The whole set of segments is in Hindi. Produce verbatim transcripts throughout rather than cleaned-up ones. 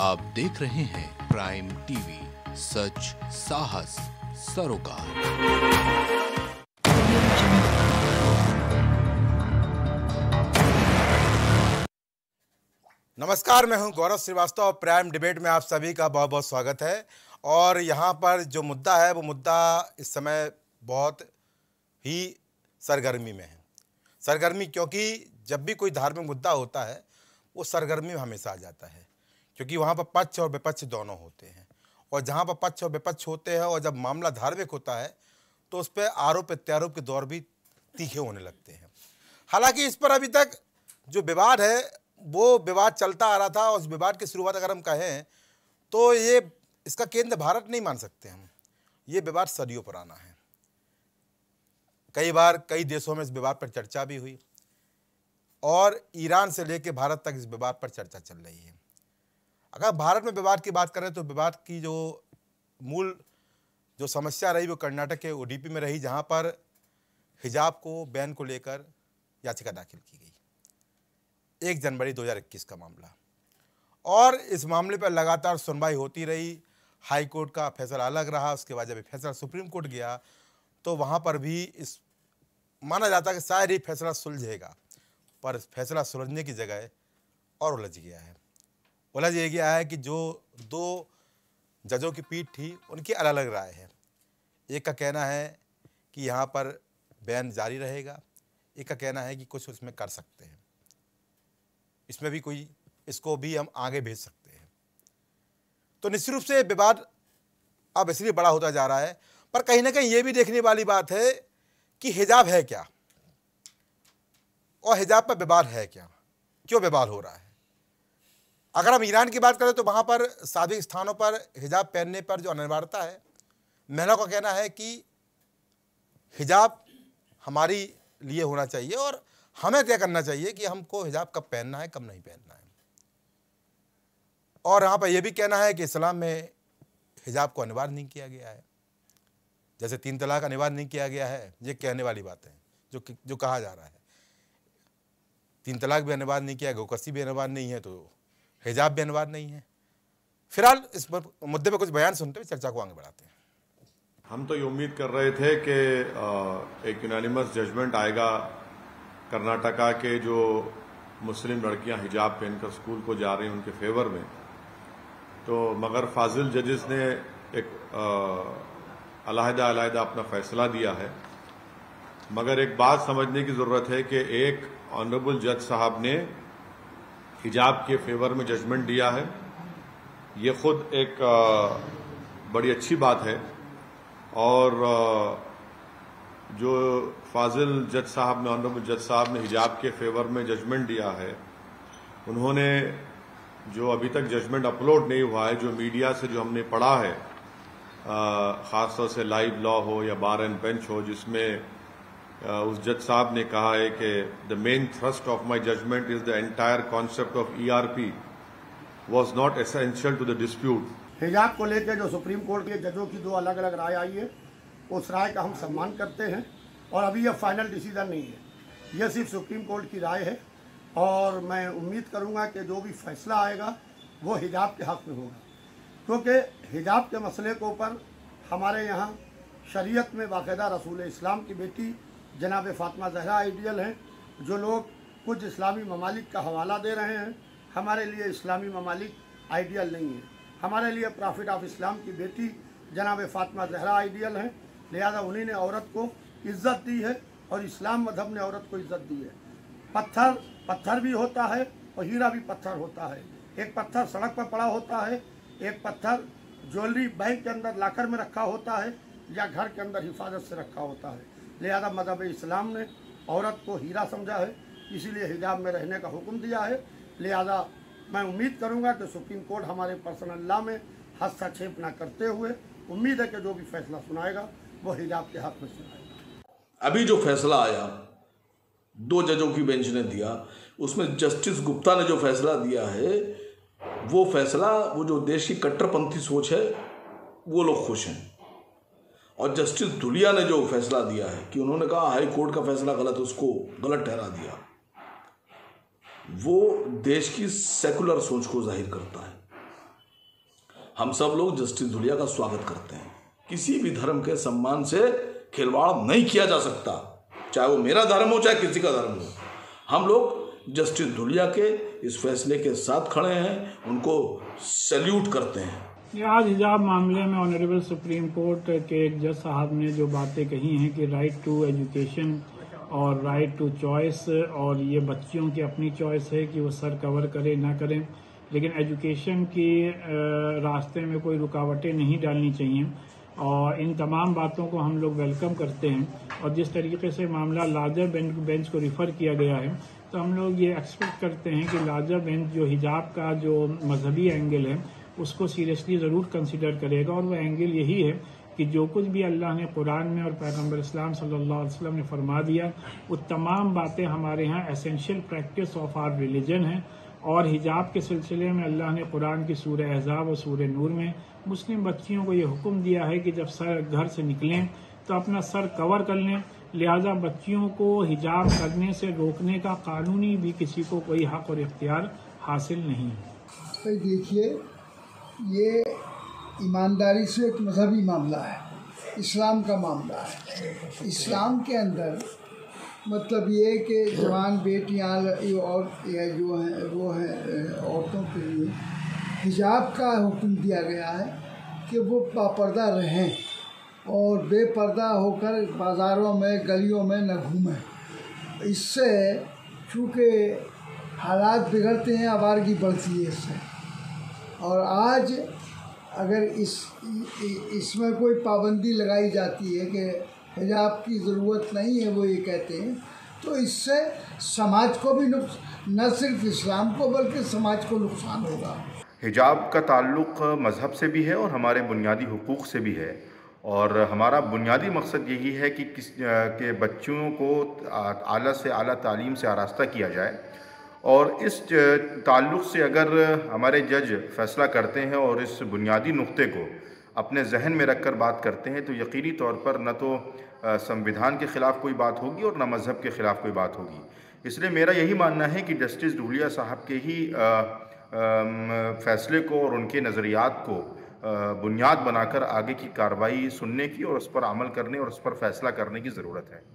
आप देख रहे हैं प्राइम टीवी, सच साहस सरोकार। नमस्कार, मैं हूं गौरव श्रीवास्तव। प्राइम डिबेट में आप सभी का बहुत बहुत स्वागत है। और यहां पर जो मुद्दा है वो मुद्दा इस समय बहुत ही सरगर्मी में है। सरगर्मी क्योंकि जब भी कोई धार्मिक मुद्दा होता है वो सरगर्मी में हमेशा आ जाता है, क्योंकि वहाँ पर पक्ष और विपक्ष दोनों होते हैं। और जहाँ पर पक्ष और विपक्ष होते हैं और जब मामला धार्मिक होता है तो उस पर आरोप प्रत्यारोप के दौर भी तीखे होने लगते हैं। हालांकि इस पर अभी तक जो विवाद है वो विवाद चलता आ रहा था, और उस विवाद की शुरुआत अगर हम कहें तो ये इसका केंद्र भारत नहीं मान सकते हम। ये विवाद सदियों पुराना है। कई बार कई देशों में इस विवाद पर चर्चा भी हुई, और ईरान से लेकर भारत तक इस विवाद पर चर्चा चल रही है। अगर भारत में विवाद की बात करें तो विवाद की जो मूल जो समस्या रही वो कर्नाटक के ओडीपी में रही, जहां पर हिजाब को बैन को लेकर याचिका दाखिल की गई। एक जनवरी दो हज़ार इक्कीस का मामला, और इस मामले पर लगातार सुनवाई होती रही। हाई कोर्ट का फैसला अलग रहा, उसके बाद जब फैसला सुप्रीम कोर्ट गया तो वहाँ पर भी इस माना जाता है कि शायद ये फैसला सुलझेगा, पर फैसला सुलझने की जगह और उलझ गया है। उलझ ये गया है कि जो दो जजों की पीठ थी उनकी अलग अलग राय है। एक का कहना है कि यहाँ पर बैन जारी रहेगा, एक का कहना है कि कुछ उसमें कर सकते हैं, इसमें भी कोई इसको भी हम आगे भेज सकते हैं। तो निश्चित रूप से विवाद अब इसलिए बड़ा होता जा रहा है, पर कहीं ना कहीं ये भी देखने वाली बात है कि हिजाब है क्या, और हिजाब पर विवाद है क्या, क्यों विवाद हो रहा है। अगर हम ईरान की बात करें तो वहाँ पर सार्वजनिक स्थानों पर हिजाब पहनने पर जो अनिवार्यता है, महिलाओं का कहना है कि हिजाब हमारी लिए होना चाहिए और हमें तय करना चाहिए कि हमको हिजाब कब पहनना है कब नहीं पहनना है। और यहाँ पर यह भी कहना है कि इस्लाम में हिजाब को अनिवार्य नहीं किया गया है, जैसे तीन तलाक अनिवार्य नहीं किया गया है। ये कहने वाली बात है जो जो कहा जा रहा है। तीन तलाक भी अनिवार्य नहीं किया, गोकसी भी अनिवार्य नहीं है, तो हिजाब भी अनिवार्य नहीं है। फिलहाल इस मुद्दे पर कुछ बयान सुनते हुए चर्चा को आगे बढ़ाते हैं। हम तो ये उम्मीद कर रहे थे कि एक यूनानिमस जजमेंट आएगा कर्नाटका के जो मुस्लिम लड़कियां हिजाब पहनकर स्कूल को जा रही हैं उनके फेवर में, तो मगर फाजिल जजेस ने एक अलहदा अलहदा अपना फैसला दिया है। मगर एक बात समझने की ज़रूरत है कि एक ऑनरेबल जज साहब ने हिजाब के फेवर में जजमेंट दिया है। ये खुद एक आ, बड़ी अच्छी बात है। और आ, जो फाजिल जज साहब ने ऑनरेबल जज साहब ने हिजाब के फेवर में जजमेंट दिया है, उन्होंने जो अभी तक जजमेंट अपलोड नहीं हुआ है, जो मीडिया से जो हमने पढ़ा है, ख़ासतौर से लाइव लॉ हो या बार एंड बेंच हो, जिसमें उस जज साहब ने कहा है कि the main thrust of my judgment is the entire concept of E R P was not essential to the dispute. हिजाब को लेकर जो सुप्रीम कोर्ट के जजों की दो अलग अलग राय आई है, उस राय का हम सम्मान करते हैं, और अभी यह फाइनल डिसीजन नहीं है, यह सिर्फ सुप्रीम कोर्ट की राय है। और मैं उम्मीद करूंगा कि जो भी फैसला आएगा वो हिजाब के हक़ में होगा, क्योंकि हिजाब के मसले के ऊपर हमारे यहाँ शरीयत में बाकायदा रसूल इस्लाम की बेटी जनाब फातिमा ज़हरा आइडियल हैं। जो लोग कुछ इस्लामी ममालिक का हवाला दे रहे हैं, हमारे लिए इस्लामी ममालिक आइडियल नहीं है। हमारे लिए प्रॉफिट ऑफ इस्लाम की बेटी जनाब फातिमा ज़हरा आइडियल हैं। लिहाजा उन्हीं ने औरत को इज़्ज़त दी है, और इस्लाम मजहब ने औरत को इज़्ज़त दी है। पत्थर पत्थर भी होता है और हीरा भी पत्थर होता है। एक पत्थर सड़क पर पड़ा होता है, एक पत्थर ज्वेलरी बैंक के अंदर लाकर में रखा होता है या घर के अंदर हिफाजत से रखा होता है। लिहाजा मजहब इस्लाम ने औरत को हीरा समझा है, इसीलिए हिजाब में रहने का हुक्म दिया है। लिहाजा मैं उम्मीद करूंगा कि सुप्रीम कोर्ट हमारे पर्सनल लॉ में हस्तक्षेप न करते हुए, उम्मीद है कि जो भी फैसला सुनाएगा वो हिजाब के हक में सुनाएगा। अभी जो फैसला आया दो जजों की बेंच ने दिया, उसमें जस्टिस गुप्ता ने जो फैसला दिया है, वो फैसला वो जो देश की कट्टरपंथी सोच है वो लोग खुश हैं। और जस्टिस धुलिया ने जो फैसला दिया है कि उन्होंने कहा हाई कोर्ट का फैसला गलत, उसको गलत ठहरा दिया, वो देश की सेकुलर सोच को जाहिर करता है। हम सब लोग जस्टिस धुलिया का स्वागत करते हैं। किसी भी धर्म के सम्मान से खिलवाड़ नहीं किया जा सकता, चाहे वो मेरा धर्म हो चाहे किसी का धर्म हो। हम लोग जस्टिस धुलिया के इस फैसले के साथ खड़े हैं, उनको सैल्यूट करते हैं। आज हिजाब मामले में ऑनरेबल सुप्रीम कोर्ट के एक जज साहब ने जो बातें कही हैं कि राइट टू एजुकेशन और राइट टू चॉइस, और ये बच्चियों की अपनी चॉइस है कि वो सर कवर करें ना करें, लेकिन एजुकेशन के रास्ते में कोई रुकावटें नहीं डालनी चाहिए। और इन तमाम बातों को हम लोग वेलकम करते हैं। और जिस तरीके से मामला लार्जर बेंच बेंच को रिफ़र किया गया है, तो हम लोग ये एक्सपेक्ट करते हैं कि लार्जर बेंच जो हिजाब का जो मजहबी एंगल है उसको सीरियसली ज़रूर कंसिडर करेगा। और वो एंगल यही है कि जो कुछ भी अल्लाह ने कुरान में और पैगम्बर इस्लाम सल्लल्लाहु अलैहि वसल्लम ने फरमा दिया, वो तमाम बातें हमारे यहाँ essential practice of our religion है। और हिजाब के सिलसिले में अल्लाह ने कुरान की सूरह अहज़ाब और सूरह नूर में मुस्लिम बच्चियों को ये हुक्म दिया है कि जब सर घर से निकलें तो अपना सर कवर कर लें। लिहाजा बच्चियों को हिजाब करने से रोकने का कानूनी भी किसी को कोई हक और इख्तियार हासिल नहीं है। तो देखिए, ये ईमानदारी से एक मजहबी मामला है, इस्लाम का मामला है। इस्लाम के अंदर मतलब ये कि जवान बेटियां और जो हैं वो हैं औरतों के लिए हिजाब का हुक्म दिया गया है कि वो बापर्दा रहें और बेपर्दा होकर बाज़ारों में गलियों में न घूमें। इससे चूँकि हालात बिगड़ते हैं, आवारगी बढ़ती है इससे। और आज अगर इस इसमें कोई पाबंदी लगाई जाती है कि हिजाब की ज़रूरत नहीं है, वो ये कहते हैं, तो इससे समाज को भी नुकसान, न सिर्फ इस्लाम को बल्कि समाज को नुकसान होगा। हिजाब का ताल्लुक़ मज़हब से भी है और हमारे बुनियादी हुकूक़ से भी है। और हमारा बुनियादी मकसद यही है कि किस के बच्चों को आला से आला तालीम से आरास्ता किया जाए। और इस ताल्लुक़ से अगर हमारे जज फ़ैसला करते हैं और इस बुनियादी नुक्ते को अपने जहन में रख कर बात करते हैं, तो यकीनी तौर पर न तो संविधान के ख़िलाफ़ कोई बात होगी और न मज़हब के ख़िलाफ़ कोई बात होगी। इसलिए मेरा यही मानना है कि जस्टिस धुलिया साहब के ही फ़ैसले को और उनके नज़रियात को बुनियाद बनाकर आगे की कार्रवाई सुनने की और उस पर अमल करने और उस पर फ़ैसला करने की ज़रूरत है।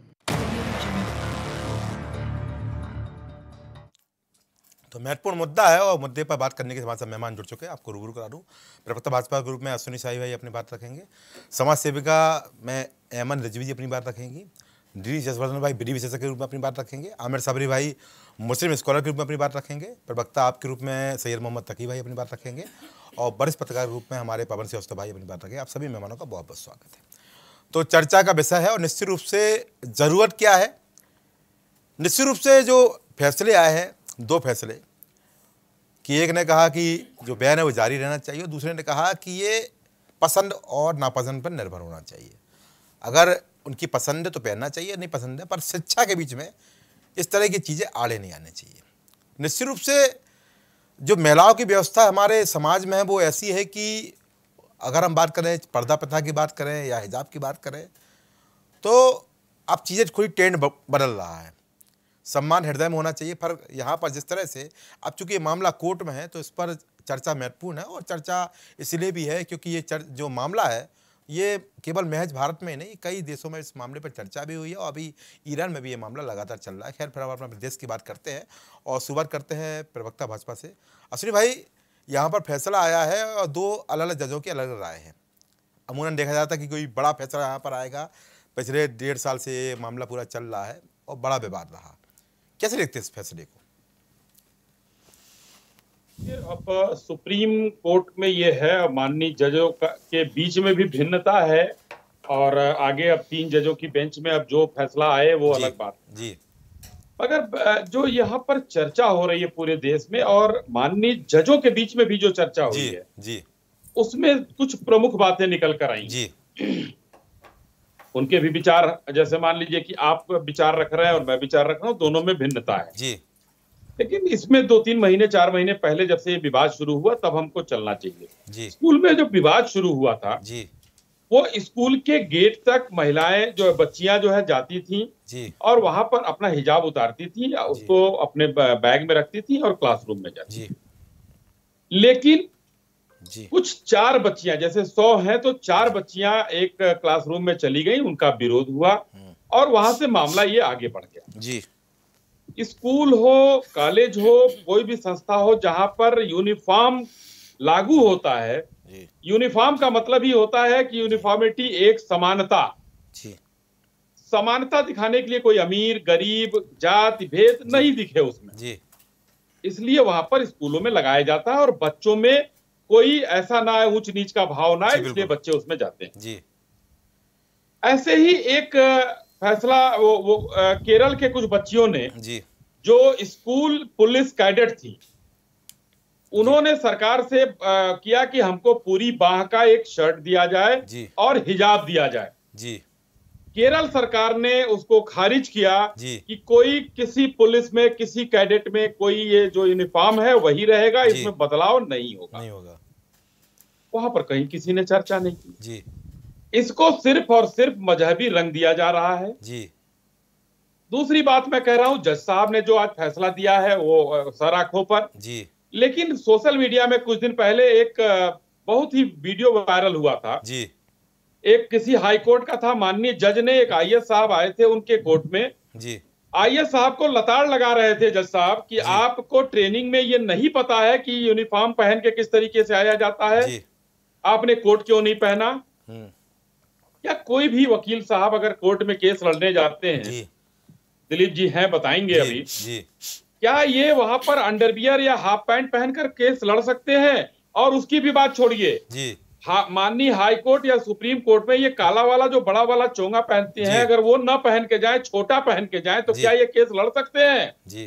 तो महत्वपूर्ण मुद्दा है और मुद्दे पर बात करने के हमारे साथ मेहमान जुड़ चुके हैं। आपको रूबरू करा दूँ, प्रवक्ता भाजपा ग्रुप में अश्विनी शाही भाई अपनी बात रखेंगे, समाज सेविका में एमन रिजवी जी अपनी बात रखेंगी, डी जसवर्धन भाई विधि विशेषज्ञ के रूप में अपनी बात रखेंगे, आमिर सबरी भाई मुस्लिम स्कॉलर के रूप में अपनी बात रखेंगे, प्रवक्ता आपके रूप में सैयद मोहम्मद तकी भाई अपनी बात रखेंगे, और वरिष्ठ पत्रकार रूप में हमारे पवन श्रीवास्तव भाई अपनी बात रखेंगे। आप सभी मेहमानों का बहुत बहुत स्वागत है। तो चर्चा का विषय है और निश्चित रूप से ज़रूरत क्या है। निश्चित रूप से जो फैसले आए हैं, दो फैसले, कि एक ने कहा कि जो बैन है वो जारी रहना चाहिए और दूसरे ने कहा कि ये पसंद और नापसंद पर निर्भर होना चाहिए। अगर उनकी पसंद है तो पहनना चाहिए, नहीं पसंद है, पर शिक्षा के बीच में इस तरह की चीज़ें आड़े नहीं आनी चाहिए। निश्चित रूप से जो महिलाओं की व्यवस्था हमारे समाज में है वो ऐसी है कि अगर हम बात करें पर्दा प्रथा की बात करें या हिजाब की बात करें, तो अब चीज़ें थोड़ी ट्रेंड बदल रहा है। सम्मान हृदय में होना चाहिए। पर यहाँ पर जिस तरह से अब चूँकि ये मामला कोर्ट में है तो इस पर चर्चा महत्वपूर्ण है, और चर्चा इसलिए भी है क्योंकि ये चर, जो मामला है ये केवल महज भारत में ही नहीं, कई देशों में इस मामले पर चर्चा भी हुई है और अभी ईरान में भी ये मामला लगातार चल रहा है। खैर, फिर हम अपने देश की बात करते हैं और शुरुआत करते हैं प्रवक्ता भाजपा से। अश्विनी भाई, यहाँ पर फैसला आया है और दो अलग अलग जजों की अलग अलग राय है। अमूमन देखा जाता है कि कोई बड़ा फैसला यहाँ पर आएगा। पिछले डेढ़ साल से ये मामला पूरा चल रहा है और बड़ा विवाद रहा। कैसे देखते हैं इस फैसले को? अब सुप्रीम कोर्ट में ये है, माननीय जजों के बीच में भी भिन्नता है और आगे अब तीन जजों की बेंच में अब जो फैसला आए वो अलग बात जी। मगर जो यहाँ पर चर्चा हो रही है पूरे देश में और माननीय जजों के बीच में भी जो चर्चा हुई है जी, उसमें कुछ प्रमुख बातें निकल कर आई जी। उनके भी विचार, जैसे मान लीजिए कि आप विचार रख रहे हैं और मैं विचार रख रहा हूँ, दोनों में भिन्नता है जी। लेकिन इसमें दो तीन महीने चार महीने पहले जब से ये विवाद शुरू हुआ तब हमको चलना चाहिए जी। स्कूल में जो विवाद शुरू हुआ था जी, वो स्कूल के गेट तक महिलाएं जो बच्चियां जो है जाती थी जी। और वहां पर अपना हिजाब उतारती थी या उसको अपने बैग में रखती थी और क्लासरूम में जाती जी। थी। लेकिन जी। कुछ चार बच्चियां, जैसे सौ हैं तो चार बच्चियां एक क्लासरूम में चली गई, उनका विरोध हुआ और वहां से मामला ये आगे बढ़ गया। जी। स्कूल हो, कॉलेज हो, कोई भी संस्था हो जहां पर यूनिफॉर्म लागू होता है, यूनिफॉर्म का मतलब ही होता है कि यूनिफॉर्मिटी, एक समानता। जी। समानता दिखाने के लिए कोई अमीर गरीब जाति भेद नहीं दिखे उसमें जी। इसलिए वहां पर स्कूलों में लगाया जाता है और बच्चों में कोई ऐसा ना है, ऊंच नीच का भाव ना है, इसलिए बच्चे उसमें जाते हैं। जी। ऐसे ही एक फैसला वो, वो केरल के कुछ बच्चियों ने जी। जो स्कूल पुलिस कैडेट थी, उन्होंने सरकार से आ, किया कि हमको पूरी बाह का एक शर्ट दिया जाए जी। और हिजाब दिया जाए। जी। केरल सरकार ने उसको खारिज किया जी। कि कोई किसी पुलिस में, किसी कैडेट में कोई ये जो यूनिफॉर्म है वही रहेगा, इसमें बदलाव नहीं होगा नहीं होगा। वहां पर कहीं किसी ने चर्चा नहीं की। जी। इसको सिर्फ और सिर्फ मजहबी रंग दिया जा रहा है। जी। दूसरी बात मैं कह रहा हूं, जज साहब ने जो आज फैसला दिया है वो सर आंखों पर। जी। लेकिन सोशल मीडिया में कुछ दिन पहले एक बहुत ही वीडियो वायरल हुआ था। जी। एक किसी हाई कोर्ट का था, माननीय जज ने, एक आई ए एस साहब आए थे उनके कोर्ट में। जी। आई ए एस साहब को लताड़ लगा रहे थे जज साहब कि आपको ट्रेनिंग में ये नहीं पता है कि यूनिफॉर्म पहन के किस तरीके से आया जाता है, जी। आपने कोट क्यों नहीं पहना। या कोई भी वकील साहब अगर कोर्ट में केस लड़ने जाते हैं, जी। दिलीप जी हैं बताएंगे जी। अभी, जी। क्या ये वहां पर अंडरवियर या हाफ पैंट पहनकर केस लड़ सकते हैं। और उसकी भी बात छोड़िए, जी। माननीय हाई कोर्ट या सुप्रीम कोर्ट में ये काला वाला जो बड़ा वाला चोंगा पहनते हैं, अगर वो न पहन के जाए, छोटा पहन के जाए, तो क्या ये केस लड़ सकते हैं। जी।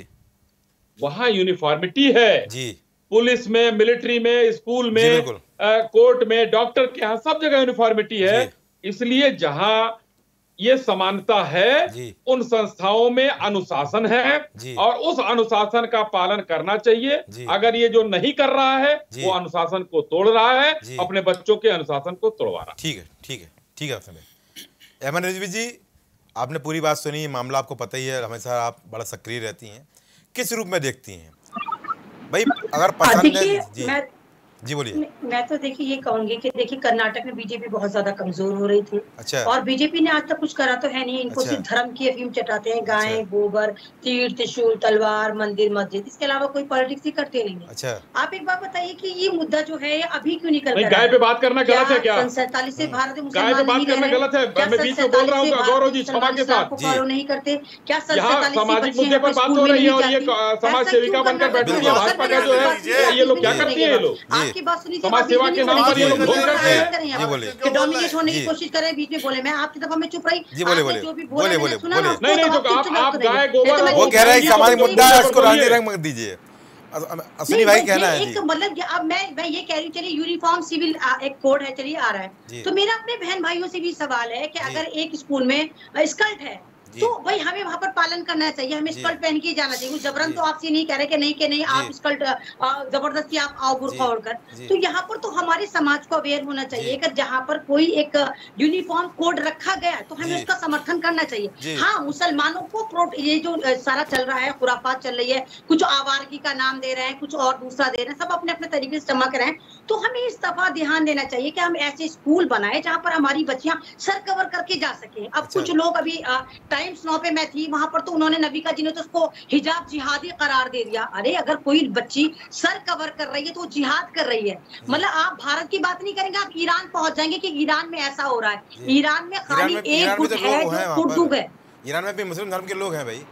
वहां यूनिफॉर्मिटी है। जी। पुलिस में, मिलिट्री में, स्कूल में, कोर्ट में, डॉक्टर के यहाँ सब जगह यूनिफॉर्मिटी है। इसलिए जहां ये समानता है, उन संस्थाओं में अनुशासन है और उस अनुशासन का पालन करना चाहिए। अगर ये जो नहीं कर रहा है वो अनुशासन को तोड़ रहा है, अपने बच्चों के अनुशासन को तोड़वा रहा है। ठीक है, ठीक है, ठीक है। अहमद रिजवी जी, आपने पूरी बात सुनी, मामला आपको पता ही है, हमेशा आप बड़ा सक्रिय रहती हैं, किस रूप में देखती हैं भाई? अगर पसंद है जी जी बोलिए। मैं तो देखिए ये कहूंगी कि देखिए कर्नाटक में बीजेपी बहुत ज्यादा कमजोर हो रही थी। अच्छा। और बीजेपी ने आज तक कुछ करा तो है नहीं। इनको अच्छा। सिर्फ धर्म की अफीम चटाते हैं, गाय, अच्छा। गोबर, तीर, त्रिशूल, तलवार, मंदिर, मस्जिद, इसके अलावा कोई पॉलिटिक्स ही करते नहीं है। अच्छा। आप एक बात बताइए कि ये मुद्दा जो है अभी क्यों निकल कर गाय पे बात करना गलत है क्या? सैंतालीस से भारत गाय पे बात करना गलत है। मैं बीच में बोल रहा हूँ गौरव जी, क्षमा के साथ, फॉलो नहीं करते क्या? सामाजिक मुद्दे पर बात हो रही है और ये समाज सेविका बनकर बैठी है भाजपा का जो है, ये लोग क्या करती है? ये लोग आपकी बात सुनी, सेवा के नाम पर ये लोग ढोंग करते हैं कि डोमिनेट होने की कोशिश कर रहे हैं। बीच में बोले, मैं आपकी तरफ में चुप रही। जी बोले बोले जो भी बोले बोले सुना ना, नहीं नहीं, तो आप आप गाय गोबर, वो कह रहे हैं सामाजिक मुद्दा है, उसको राजनीतिक रंग मत दीजिए। अश्विनी भाई कहना है एक मतलब अब मैं मैं ये कह रही हूँ, चलिए यूनिफॉर्म सिविल एक कोड है, चलिए आ रहा है, तो मेरा अपने बहन भाइयों से भी सवाल है कि अगर एक स्कूल में स्कर्ट है तो भाई हमें वहाँ पर पालन करना चाहिए, हमें स्कर्ट पहन के जाना चाहिए। जबरन तो आपसे नहीं कह रहे कि नहीं कि नहीं आप स्कर्ट जबरदस्ती आप आओ बुर्का ओढ़कर। तो यहाँ पर तो हमारे समाज को अवेयर होना चाहिए कि जहाँ पर कोई एक यूनिफॉर्म कोड रखा गया तो हमें उसका समर्थन करना चाहिए। हाँ, मुसलमानों को ये जो सारा चल रहा है, खुराफात चल रही है, कुछ आवारगी का नाम दे रहे हैं, कुछ और दूसरा दे रहे हैं, सब अपने अपने तरीके से चमक रहे हैं, तो हमें इस दफा ध्यान देना चाहिए कि हम ऐसे स्कूल बनाए जहाँ पर हमारी बच्चियां सर कवर करके जा सके। अब कुछ लोग अभी टाइम्स नाउ पे मैं थी, वहां पर तो उन्होंने नबिका जी ने तो उसको हिजाब जिहादी करार दे दिया। अरे अगर कोई बच्ची सर कवर कर रही है तो वो जिहाद कर रही है। मतलब आप भारत की बात नहीं करेंगे, आप ईरान पहुंच जाएंगे कि ईरान में ऐसा हो रहा है। ईरान में खाली एक गुट है जो उर्दू है। ईरान में भी मुस्लिम धर्म के लोग हैं भाई,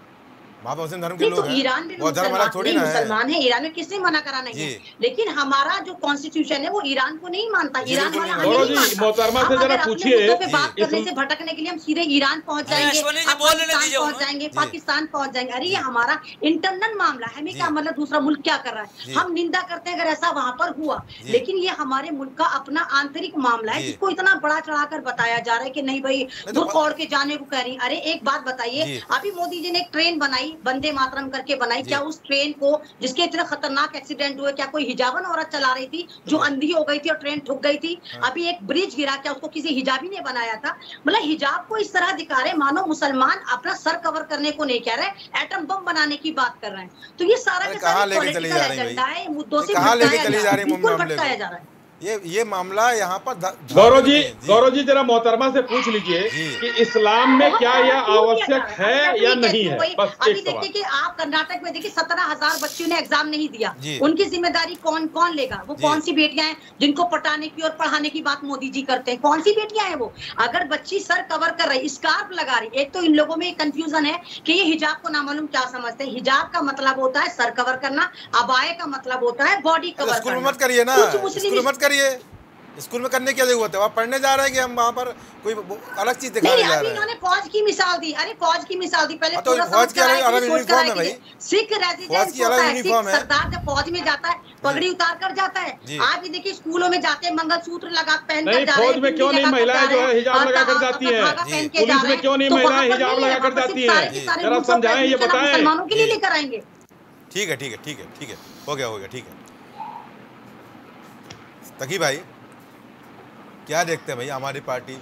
वहाँ मुस्लिम धर्म के लोग तो ईरान में वो धर्म अलग थोड़ी ना है। मुसलमान है ईरान में, किसने मना करा नहीं है, लेकिन हमारा जो कॉन्स्टिट्यूशन है वो ईरान को नहीं मानता। ईरान मोहतरमा से जरा पूछिए, बात करने से भटकने के लिए हम सीधे ईरान पहुंच जाएंगे, अफगानिस्तान पहुंच जाएंगे, पाकिस्तान पहुंच जाएंगे। अरे ये हमारा इंटरनल मामला है, हमें क्या मतलब दूसरा मुल्क क्या कर रहा है, हम निंदा करते हैं अगर ऐसा वहां पर हुआ, लेकिन ये हमारे मुल्क का अपना आंतरिक मामला है जिसको इतना बड़ा चढ़ाकर बताया जा रहा है कि नहीं भाई बुर्का ओढ़ के जाने को कह रही। अरे एक बात बताइए, अभी मोदी जी ने एक ट्रेन बनाई, वंदे मातरम करके बनाई, क्या उस ट्रेन को जिसके इतने खतरनाक एक्सीडेंट हुए, क्या कोई हिजाबन औरत चला रही थी जो अंधी हो गई थी और ट्रेन ठुक गई थी? अभी एक ब्रिज गिरा, क्या उसको किसी हिजाबी ने बनाया था? मतलब हिजाब को इस तरह दिखा रहे मानो मुसलमान अपना सर कवर करने को नहीं कह रहे, एटम बम बनाने की बात कर रहे हैं। तो ये सारा का सारा पॉलिटिकल एजेंडा है, मुद्दों से भटकाया जा रहा है। ये ये मामला यहाँ पर गौरव जी गौरव जी जरा मोहतरमा से पूछ लीजिए कि इस्लाम में क्या यह आवश्यक है या नहीं है? बस अभी देखिए कि आप कर्नाटक में देखिए सत्रह हजार बच्चों ने एग्जाम नहीं दिया, उनकी जिम्मेदारी कौन कौन लेगा? वो कौन सी बेटियां हैं जिनको पटाने की और पढ़ाने की बात मोदी जी करते हैं? कौन सी बेटियां हैं वो? अगर बच्ची सर कवर कर रही, स्कार्फ लगा रही, एक तो इन लोगों में कंफ्यूजन है कि ये हिजाब को नामालूम क्या समझते हैं। हिजाब का मतलब होता है सर कवर करना, अबाए का मतलब होता है बॉडी कवर करना। मत करिए ना, मत करिए, स्कूल में करने की क्या जरूरत है? वहाँ पढ़ने जा रहे हैं कि हम वहाँ पर कोई अलग चीज दिखाने जा रहे हैं? इन्होंने फौज की मिसाल दी, अरे फौज की मिसाल दी पहले। तो फौज की अलग अलग यूनिफॉर्म है भाई, सिख रेजिडेंस होता है, सिख सरदार जब फौज में जाता है पगड़ी उतार कर जाता है। आप भी देखिए स्कूलों में जाते हैं मंगलसूत्र लगा पहन कर जा रहे हैं। फौज में क्यों नहीं महिलाएं जो है हिजाब लगा कर जाती है? पुलिस में क्यों नहीं महिलाएं हिजाब लगा कर जाती है? जरा समझाएं, ये बताएं। मुसलमानों के लिए लेकर आएंगे। ठीक है ठीक है ठीक है ठीक है हो गया हो गया ठीक है। तकी भाई क्या देखते हैं भाई हमारी पार्टी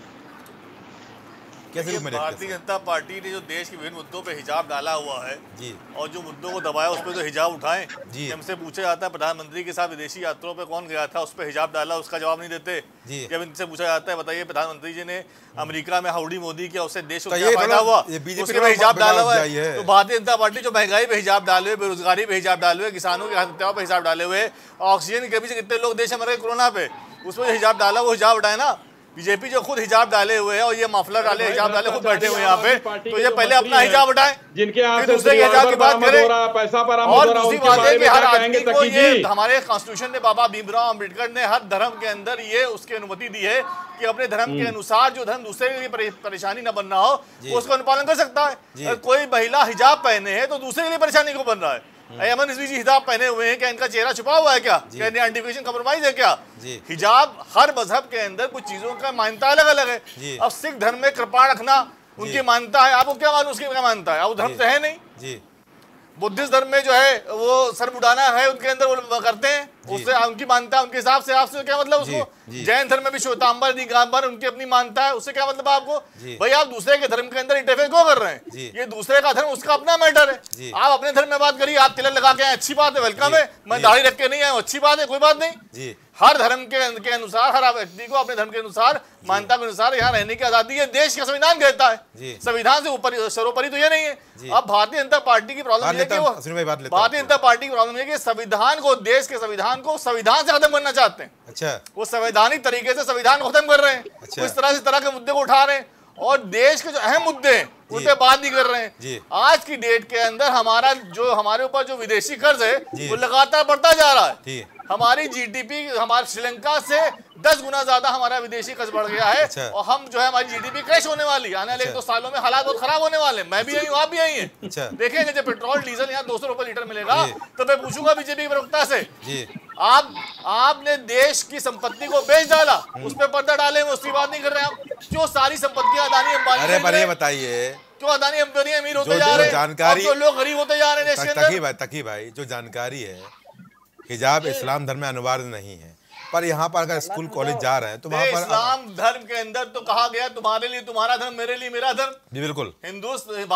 कैसे रूप में देखते हैं? भारतीय जनता पार्टी ने जो देश के विभिन्न मुद्दों पे हिजाब डाला हुआ है जी, और जो मुद्दों को दबाया उस पर तो हिजाब उठाएं जी। हमसे पूछा जाता है प्रधानमंत्री के साथ विदेशी यात्राओं पे कौन गया था, उस पर हिजाब डाला, उसका जवाब नहीं देते जी। जब इनसे पूछा जाता है बताइए प्रधानमंत्री जी ने अमेरिका में हाउडी मोदी किया, उससे देश को क्या फायदा हुआ, उसके पे हिजाब डाला हुआ है। तो भारतीय जनता पार्टी जो महंगाई पे हिजाब डाले हुए, बेरोजगारी पे हिजाब डाले हुए, किसानों की आत्महत्याओं पर हिजाब डाले हुए, ऑक्सीजन की कमी से कितने लोग देश में मर गए कोरोना पे, उस पर हिजाब डाला, वो हिजाब उठाए ना। बीजेपी जो खुद हिजाब डाले हुए हैं और ये मफलर डाले हिजाब डाले खुद बैठे हुए यहाँ पे, तो ये पहले अपना हिजाब उठाएं, जिनके दूसरे के हिजाब की बात करें। पैसा पर और दूसरी बात है कि हर आदमी को ये हमारे कॉन्स्टिट्यूशन ने, बाबा भीमराव अम्बेडकर ने हर धर्म के अंदर ये उसकी अनुमति दी है कि अपने धर्म के अनुसार जो धर्म दूसरे के लिए परेशानी न बन रहा हो वो उसका अनुपालन कर सकता है। कोई महिला हिजाब पहने है तो दूसरे के लिए परेशानी को बन रहा है। अमन रिजवी जी हिजाब पहने हुए हैं, क्या इनका चेहरा छुपा हुआ है? क्या क्या आइडेंटिफिकेशन कम्प्रोमाइज है? क्या हिजाब हर मजहब के अंदर कुछ चीजों का मान्यता अलग अलग है। अब सिख धर्म में कृपाण रखना उनकी मान्यता है, आपको क्या मालूम उसकी क्या मान्यता है? वो धर्म तो है नहीं। बुद्धिस्ट धर्म में जो है वो सर बुढ़ाना है उनके अंदर, वो करते हैं, उससे उनकी मान्यता उनके हिसाब से, आपसे क्या मतलब उसको? जैन धर्म में भी श्वेतांबर दिगंबर उनकी अपनी मान्यता है, उससे क्या मतलब आपको? भाई आप दूसरे के धर्म के अंदर इंटरफेयर क्यों कर रहे हैं? ये दूसरे का धर्म, उसका अपना मैटर है। आप अपने धर्म में बात करिए, आप तिलक लगा के आए, अच्छी बात है, वेलकम है। मैं दाढ़ी रख के नहीं आया, अच्छी बात है, कोई बात नहीं। हर धर्म के, के अनुसार हर व्यक्ति को अपने धर्म के अनुसार, मान्यता के अनुसार यहाँ रहने की आजादी है। देश का संविधान कहता है, संविधान से ऊपर सर्वोपरि तो ये नहीं है। अब भारतीय जनता पार्टी की प्रॉब्लम है कि वो भारतीय जनता पार्टी की प्रॉब्लम है कि संविधान को, देश के संविधान को संविधान से खत्म करना चाहते हैं। अच्छा, वो संवैधानिक तरीके से संविधान को खत्म कर रहे हैं। अच्छा। इस तरह से तरह के मुद्दे को उठा रहे हैं और देश के जो अहम मुद्दे हैं उन पे बात नहीं कर रहे हैं। आज की डेट के अंदर हमारा जो हमारे ऊपर जो विदेशी कर्ज है वो लगातार बढ़ता जा रहा है। हमारी जीडीपी हमारे श्रीलंका से दस गुना ज्यादा हमारा विदेशी कर्ज बढ़ गया है। अच्छा। और हम जो है हमारी जीडीपी क्रैश होने वाली है, आने वाले दो सालों में हालात बहुत खराब होने वाले। मैं भी आई हूँ, आप भी आई हैं। अच्छा। देखेंगे जब पेट्रोल डीजल यहाँ दो सौ रुपए लीटर मिलेगा तो मैं पूछूंगा बीजेपी प्रवक्ता से, आप आपने देश की संपत्ति को बेच डाला, उस पर पर्दा डाले, उसकी बात नहीं कर रहे आप। क्यों सारी संपत्ति अदानी अंबानी, अरे पर ये बताइए क्यों अदानी अंबानी अमीर होते जा रहे हैं, जानकारी तो लोग गरीब होते जा रहे हैं। तकी भाई तकी भाई जो जानकारी है, हिजाब इस्लाम धर्म में अनिवार्य नहीं है, पर यहाँ पर अगर स्कूल कॉलेज जा रहे हैं तो वहाँ पर इस्लाम धर्म के अंदर तो कहा गया तुम्हारे लिए तुम्हारा धर्म, मेरे लिए मेरा धर्म। जी बिल्कुल। हिंदू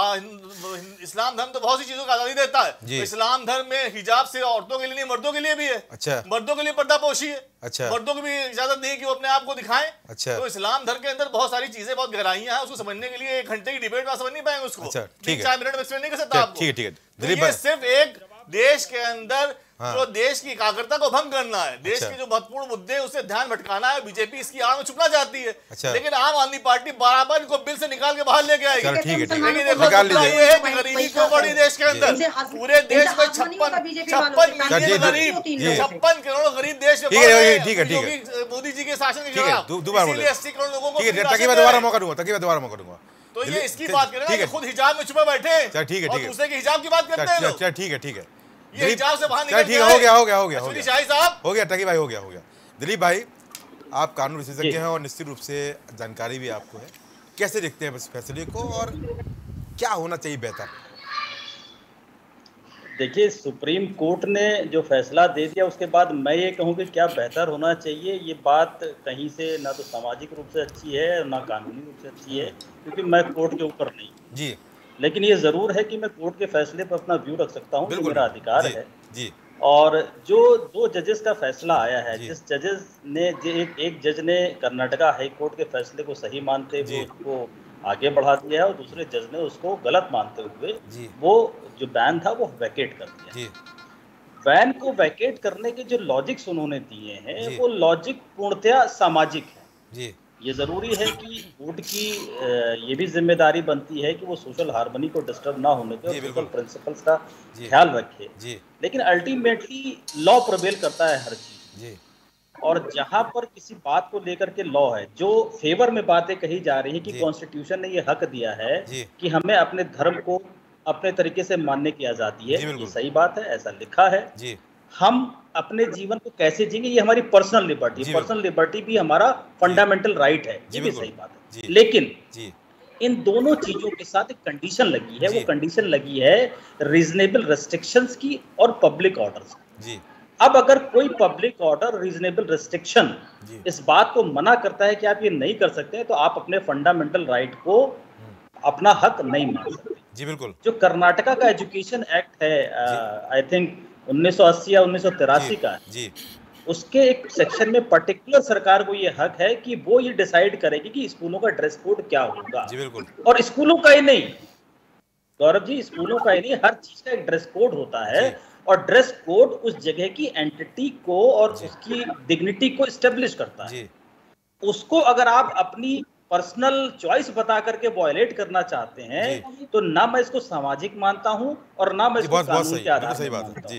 इस्लाम धर्म तो बहुत सी चीजों को आजादी देता है। तो इस्लाम धर्म में हिजाब से औरतों के लिए नहीं, मर्दों के लिए भी है। अच्छा। मर्दों के लिए पर्दापोशी है। अच्छा। मर्दों को भी इजाजत नहीं कि वो अपने आप को दिखाएं। अच्छा। तो इस्लाम धर्म के अंदर बहुत सारी चीजें, बहुत गहराइयां हैं, उसको समझने के लिए एक घंटे की डिबेट में समझ नहीं पाएंगे उसको। तीन चार मिनट में एक्सप्लेन नहीं कर सकता आपको। ठीक है ठीक है। सिर्फ एक देश के अंदर हाँ। जो देश की एकाग्रता को भंग करना है, देश अच्छा। के जो महत्वपूर्ण मुद्दे हैं उससे ध्यान भटकाना है। बीजेपी इसकी आड़ में छुपना चाहती है। अच्छा। लेकिन आम आदमी पार्टी बराबर इनको बिल से निकाल के बाहर लेके आएगी। ठीक है ठीक है। ये है कि गरीबी क्यों बढ़ी देश के अंदर, पूरे देश में छप्पन छप्पन मिलियन गरीब, छप्पन करोड़ गरीब देश में। ठीक है ठीक है। मोदी जी के शासन के खिलाफ अस्सी करोड़ लोगों को। दोबारा मौका दूंगा, तकी दोबारा मौका दूंगा। तो ये इसकी बात करें, खुद हिजाब में छुपे बैठे, ठीक है, दूसरे के हिजाब की बात करते हैं। ठीक है ठीक है। ये हिजाब से बाहर निकल ठीक है, हो गया हो गया हो गया हो गया शाही साहब, हो गया टकी भाई, हो गया हो गया। दिलीप भाई, आप कानून विशेषज्ञ हैं और निश्चित रूप से जानकारी भी आपको है, कैसे देखते हैं इस फैसले को और क्या होना चाहिए बेहतर? देखिए, सुप्रीम कोर्ट ने जो फैसला दे दिया उसके बाद मैं ये कहूँ कि क्या बेहतर होना चाहिए, ये बात कहीं से ना तो सामाजिक रूप से अच्छी है और ना कानूनी रूप से अच्छी है, क्योंकि मैं कोर्ट के ऊपर नहीं जी। लेकिन ये जरूर है कि मैं कोर्ट के फैसले पर अपना व्यू रख सकता हूँ, मेरा अधिकार जी, है जी। और जो दो जजेस का फैसला आया है, जिस जजेस ने एक, एक जज ने कर्नाटका हाई कोर्ट के फैसले को सही मानते हुए उसको आगे बढ़ा दिया है और दूसरे जज ने उसको गलत मानते हुए वो जो बैन था वो वैकेट कर दिया। बैन को वैकेट करने के जो लॉजिक्स उन्होंने दिए हैं वो लॉजिक पूर्णतया सामाजिक है। जी। ये जरूरी है कि कोर्ट की ये भी जिम्मेदारी बनती है कि वो सोशल हार्मनी को डिस्टर्ब ना होने के और सोशल प्रिंसिपल्स का ख्याल रखे, लेकिन अल्टीमेटली लॉ प्रिवेल करता है हर चीज, और जहां पर किसी बात को लेकर के लॉ है, जो फेवर में बातें कही जा रही है कि कॉन्स्टिट्यूशन ने ये हक दिया है कि हमें अपने धर्म को अपने तरीके से मानने की आजादी है, ये सही बात है, ऐसा लिखा है। हम अपने जीवन को कैसे जिएंगे ये हमारी पर्सनल लिबर्टी, पर्सनल लिबर्टी भी हमारा फंडामेंटल राइट है, ये भी सही बात है। लेकिन इन दोनों चीजों के साथ एक कंडीशन लगी है, वो कंडीशन लगी है रीजनेबल रेस्ट्रिक्शंस की और पब्लिक ऑर्डर्स की। अब अगर कोई पब्लिक ऑर्डर रीजनेबल रिस्ट्रिक्शन इस बात को मना करता है कि आप ये नहीं कर सकते, तो आप अपने फंडामेंटल राइट को अपना हक नहीं मान सकते। जी बिल्कुल। जो कर्नाटका का एजुकेशन एक्ट है, आई थिंक उन्नीस सौ अस्सी या उन्नीस सौ तिरासी का है, जी। उसके एक सेक्शन में पर्टिकुलर सरकार को ये हक है कि वो ये डिसाइड करेगी कि स्कूलों का ड्रेस कोड क्या होगा। जी बिल्कुल। और स्कूलों का ही नहीं गौरव जी, स्कूलों का ही नहीं, हर चीज का एक ड्रेस कोड होता है और ड्रेस कोड उस जगह की एंटिटी को और उसकी डिग्निटी को एस्टेब्लिश करता है। उसको अगर आप अपनी पर्सनल चॉइस बता करके वायलेट करना चाहते हैं तो ना मैं इसको सामाजिक मानता हूं और ना मैं इसको कानून के आधार पर मानता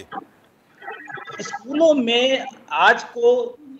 हूं। स्कूलों में आज को